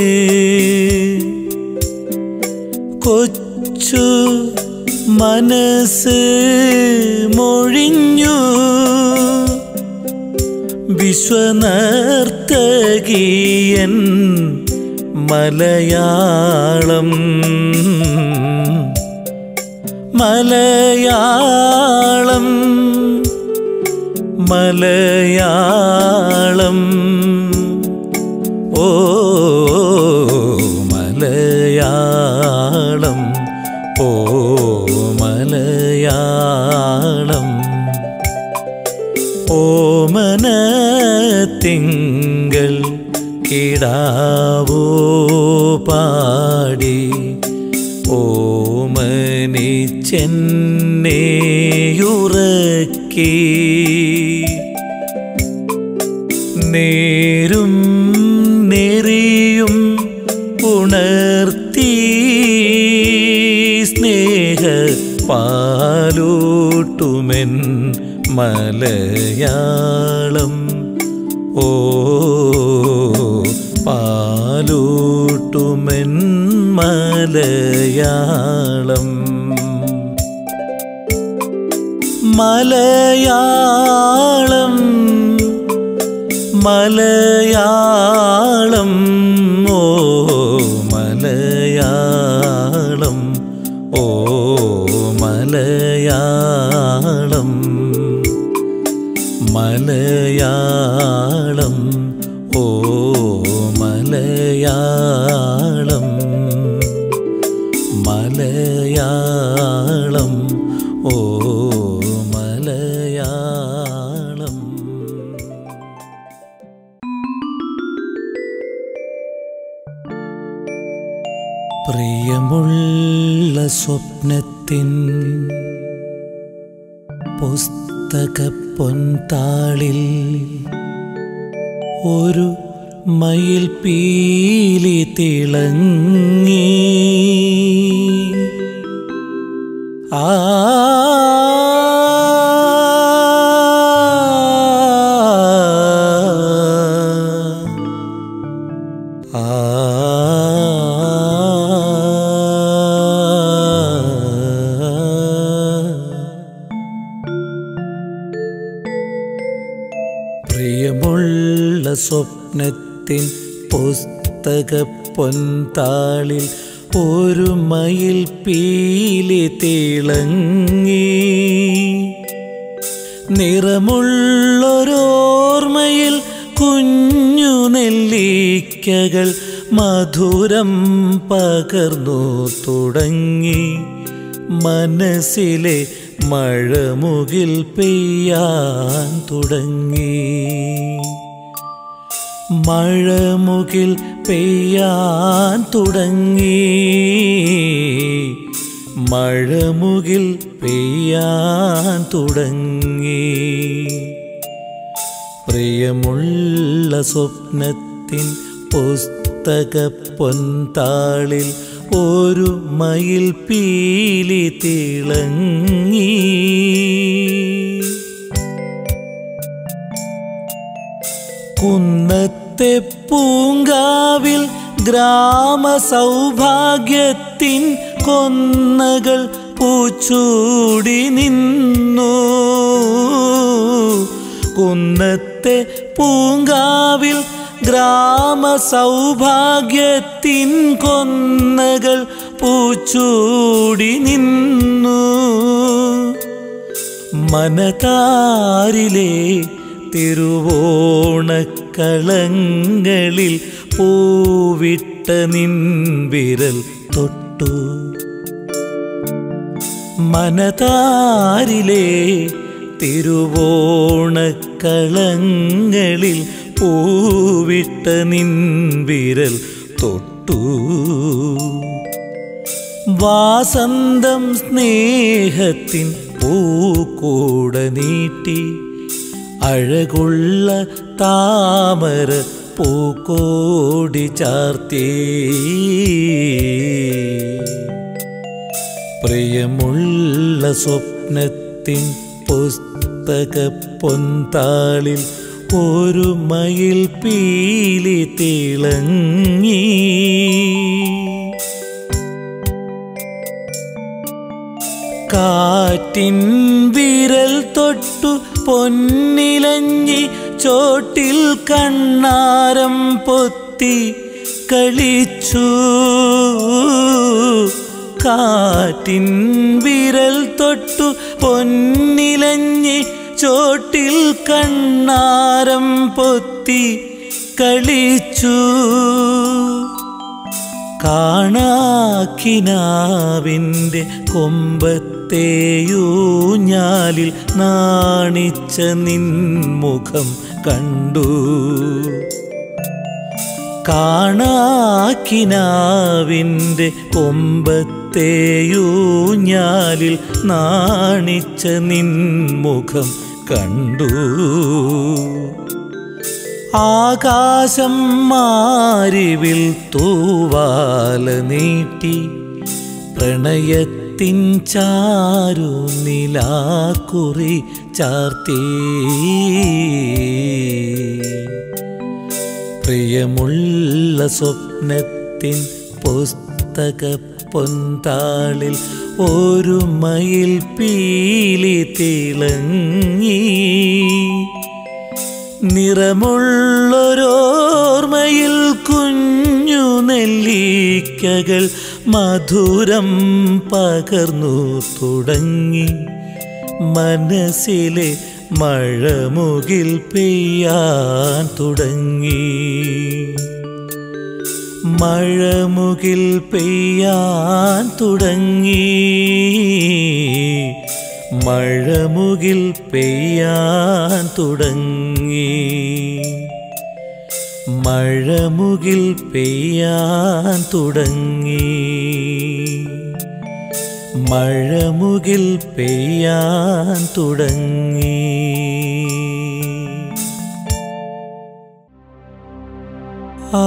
കൊച്ചു മനസ്സ് മൊഴിഞ്ഞു വിശ്വനർത്തകീയൻ മലയാളം. മലയാളം മലയാളം ഓ മലയാളം ഓ മലയാളം. ഓമന തിങ്കൾ കിടാവോ പാടി ഓമനിച്ചെന്നെയുറക്കി. ഓമനിച്ചെന്നെയുറക്കി നേരും നെറിയും ഉണർത്തി സ്നേഹ പാലൂട്ടുമെൻ മലയാളം ഓ പാലൂട്ടുമെൻ മലയാളം മലയാളം മലയാളം ഓ മലയാളം ഓ മലയാളം മലയാളം ഓ മലയാളം മലയാളം ഓ മലയാളം പ്രിയമുള്ള സ്വപ്നത്തിൻ പുസ്തകപ്പൊൻതാളിൽ ഒരു മയിൽ പീലി തിളങ്ങി ആ പ്രിയമുള്ള സ്വപ്നത്തിൻ പുസ്തകപ്പൊൻതാളിൽ ഒരു മയിൽ പീലി തിളങ്ങി നിറമുള്ളൊരോർമ്മയിൽ കുഞ്ഞു നെല്ലിക്കകൾ മധുരം പകർന്നു തുടങ്ങി മനസ്സിലെ മഴമുകിൽ പെയ്യാൻ തുടങ്ങി മഴമുകിൽ പെയ്യാൻ തുടങ്ങി മഴമുകിൽ പെയ്യാൻ തുടങ്ങി പ്രിയമുള്ള സ്വപ്നത്തിൻ പുസ്തകപ്പൊൻതാളിൽ ഒരു മയിൽ പീലി തിളങ്ങി കുന്നത്തെ പൂങ്കാവിൽ ഗ്രാമസൗഭാഗ്യത്തിൻ കൊന്നകൾ പൂച്ചൂടി നിന്നു കുന്നത്തെ പൂങ്കാവിൽ ഗ്രാമസൗഭാഗ്യത്തിൻ കൊന്നകൾ പൂച്ചൂടി നിന്നു മനതാരിലെ തിരുവോണക്കളങ്ങളിൽ പൂവിട്ട നിൻവിരൽ തൊട്ടു മനതാരിലെ തിരുവോണക്കളങ്ങളിൽ പൂവിട്ട നിൻവിരൽ തൊട്ടു വാസന്തം സ്നേഹത്തിൻ പൂക്കൂട നീട്ടി അഴകുള്ള താമര പൂക്കോടി ചാർത്തി പ്രിയമുള്ള സ്വപ്നത്തിൻ പുസ്തകപ്പൊൻതാളിൽ ഒരു മയിൽ പീലി തിളങ്ങി കാറ്റിൻ വിരൽ തൊട്ടു പൊന്നിലഞ്ഞി ചോട്ടിൽ കണ്ണാരം പൊത്തി കളിച്ചു കാറ്റിൻ വിരൽ തൊട്ടു പൊന്നിലഞ്ഞി ചോട്ടിൽ കണ്ണാരം പൊത്തി കളിച്ചു കാണാക്കിനാവിൻ്റെ കൊമ്പത്തേയൂഞ്ഞാലിൽ നാണിച്ച നിൻമുഖം കണ്ടു കാണാക്കിനാവിൻ്റെ കൊമ്പത്തെ പൂത്തേയൂഞ്ഞാലിൽ നാണിച്ച നിൻമുഖം കണ്ടു. ആകാശം മാരിവിൽ തൂവാല നീട്ടി പ്രണയത്തിൻ ചാരു നിലാക്കുറി ചാർത്തി. പ്രിയമുള്ള സ്വപ്നത്തിൻ പുസ്തക പൊന്താളിൽ ഒരു മയിൽ പീലി തിളങ്ങി. നിറമുള്ളൊരോർമ്മയിൽ കുഞ്ഞു നെല്ലിക്കകൾ മധുരം പകർന്നു തുടങ്ങി. മനസ്സിലെ മഴമുകിൽ പെയ്യാൻ തുടങ്ങി. മഴമുകിൽ പെയ്യാൻ തുടങ്ങി. മഴമുകിൽ പെയ്യാൻ തുടങ്ങി. മഴമുകിൽ പെയ്യാൻ തുടങ്ങി. മഴമുകിൽ പെയ്യാൻ തുടങ്ങി. ആ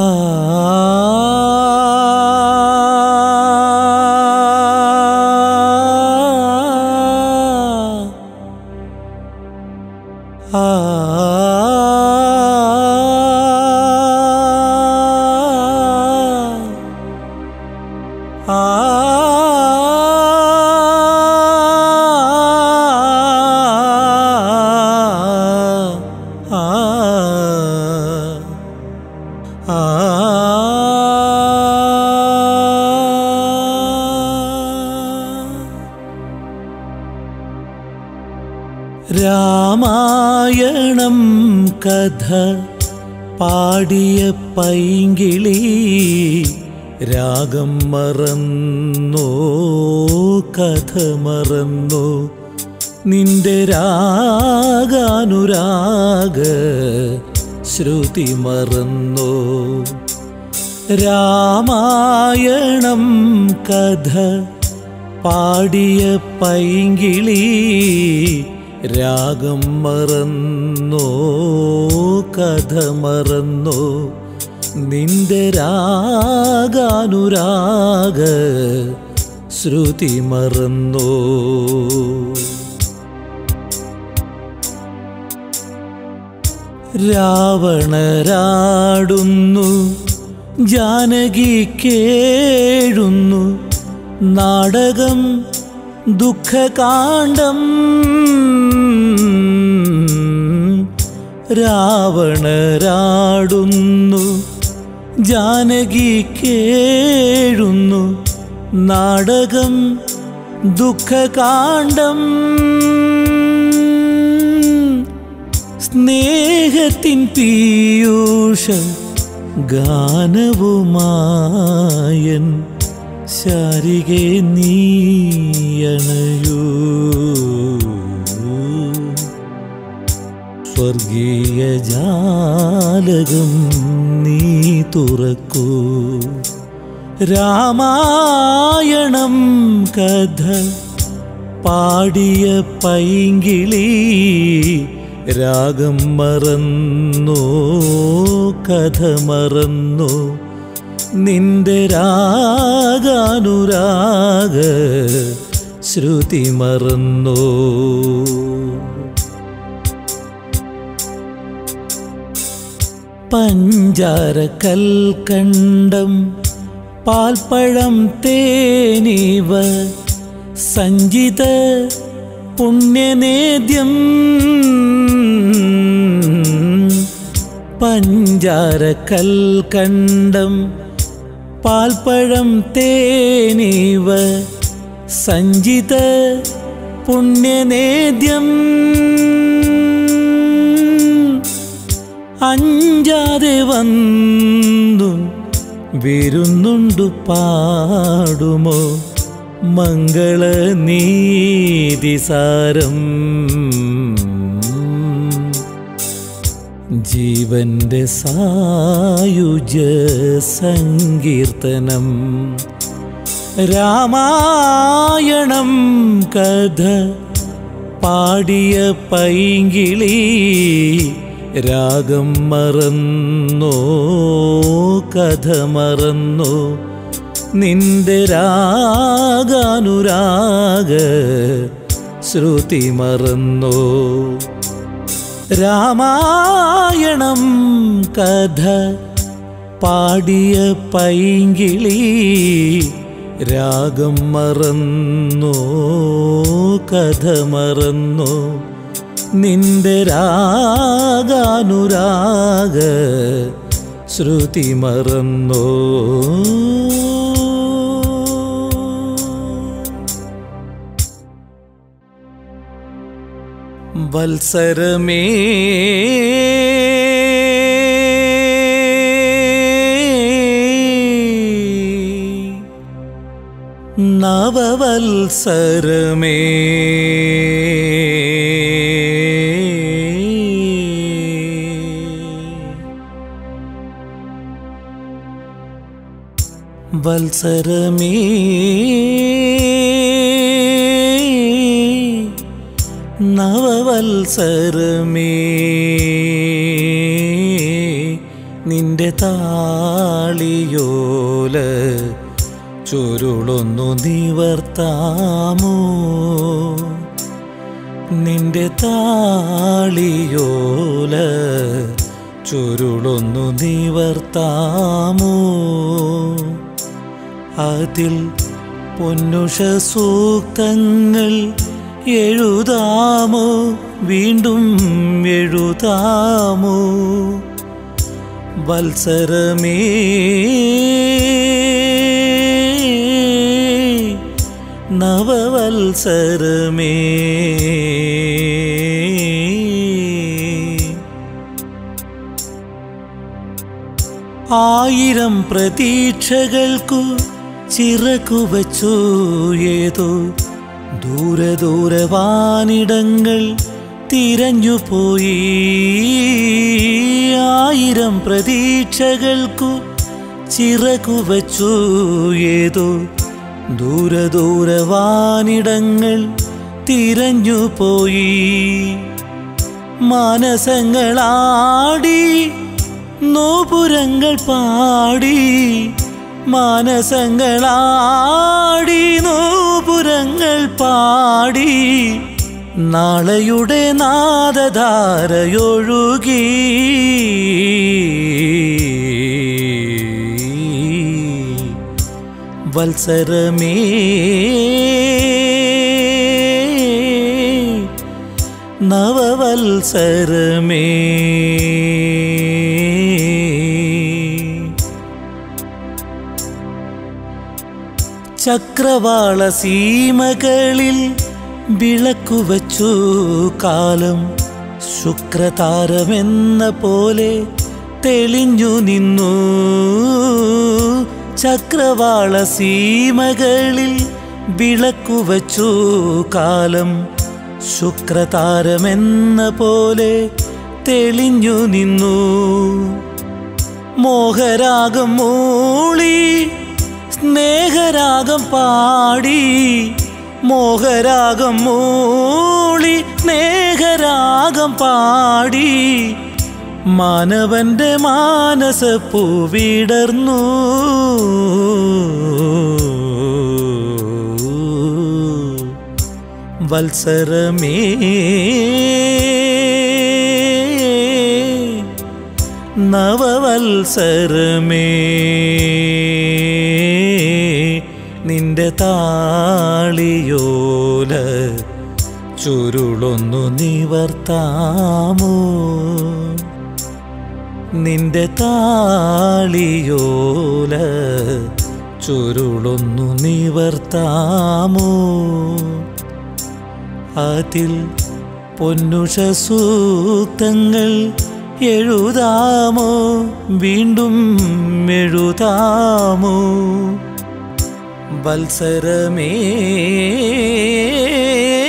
ആ രാമായണം കഥ പാടിയ പൈങ്കിളി രാഗം മറന്നോ കഥ മറന്നോ നിന്റെ രാഗാനുരാഗ ശ്രുതി മറന്നോ. രാമായണം കഥ പാടിയ പൈങ്കിളി രാഗം മറന്നോ കഥ മറന്നോ നിന്റെ രാഗാനുരാഗ ശ്രുതി മറന്നോ. രാവണരാടുന്നു ജാനകി കേഴുന്നു നാടകം ദുഃഖകാണ്ഡം. രാവണരാടുന്നു ജാനകി കേഴുന്നു നാടകം ദുഃഖകാണ്ഡം. സ്നേഹത്തിൻ പീയൂഷ ഗാനവുമായൻ ശാരികെ നീയണയൂ. സ്വർഗീയ ജാലകം നീ തുറക്കൂ. രാമായണം കഥ പാടിയ പൈങ്കിളി രാഗം മറന്നോ കഥ മറന്നോ നിന്റെ രാഗാനുരാഗ ശ്രുതി മറന്നോ. പഞ്ചാര കൽക്കണ്ടം പാൽപ്പഴം തേനിവ സഞ്ചിത പുണ്യനേദ്യം. പഞ്ചാര കൽക്കണ്ടം പാൽപ്പഴം തേനിവ സഞ്ചിത പുണ്യനേദ്യം. അഞ്ചാതെ വന്നു വിരുന്നുണ്ടു പാടുമോ മംഗളനീതിസാരം. ജീവന്റെ സായുജ സങ്കീർത്തനം രാമായണം കഥ പാടിയ പൈങ്കിളി രാഗം മറന്നോ കഥ മറന്നോ നിന്റെ രാഗാനുരാഗ ശ്രുതി മറന്നോ രാമായണം കഥ പാടിയ പൈങ്കിളി രാഗം മറന്നോ കഥ മറന്നോ നിന്റെ രാഗാനുരാഗ ശ്രുതി മറന്നോ വത്സരമേ നവവത്സരമേ വത്സരമേ നവവത്സരമേ നിന്റെ താളിയോല ചുരുളൊന്നു നിവർത്താമോ നിന്റെ താളിയോല ചുരുളൊന്നു നിവർത്താമോ അതിൽ പൊന്നുഷ സൂക്തങ്ങൾ എഴുതാമോ വീണ്ടും എഴുതാമോ വത്സരമേ നവവത്സരമേ ആയിരം പ്രതീക്ഷകൾക്കു ചിറകുവച്ചു ഏതോ ദൂരെ ദൂരെ വാനിടങ്ങൾ തിരഞ്ഞുപോയി ആയിരം പ്രതീക്ഷകൾക്കു ചിറകുവച്ചു ഏതോ ദൂരെ ദൂരെ വാനിടങ്ങൾ തിരഞ്ഞുപോയി മാനസങ്ങളാടി നോപുരങ്ങൾ പാടി മാനസങ്ങളാടി നോപുരങ്ങൾ പാടി നാളെയുടെ നാദധാരയൊഴുകി വത്സരമേ നവവത്സരമേ ചക്രവാള സീമകളിൽ വിളക്കുവച്ചു കാലം ശുക്രതാരമെന്ന പോലെ തെളിഞ്ഞു നിന്നു ചക്രവാള സീമകളിൽ വിളക്കുവച്ചു കാലം ശുക്രതാരമെന്ന പോലെ തെളിഞ്ഞു നിന്നു മോഹരാഗം മൂളി സ്നേഹരാഗം പാടി മോഹരാഗം മൂളി സ്നേഹരാഗം പാടി മാനവന്റെ മാനസപ്പൂ വിടർന്നു വത്സരമേ നവവത്സരമേ നിന്റെ താളിയോല ചുരുളൊന്നു നിവർത്താമോ നിന്റെ താളിയോല ചുരുളൊന്നു നിവർത്താമോ അതിൽ പൊന്നുഷ സൂക്തങ്ങൾ എഴുതാമോ വീണ്ടും എഴുതാമോ വത്സരമേ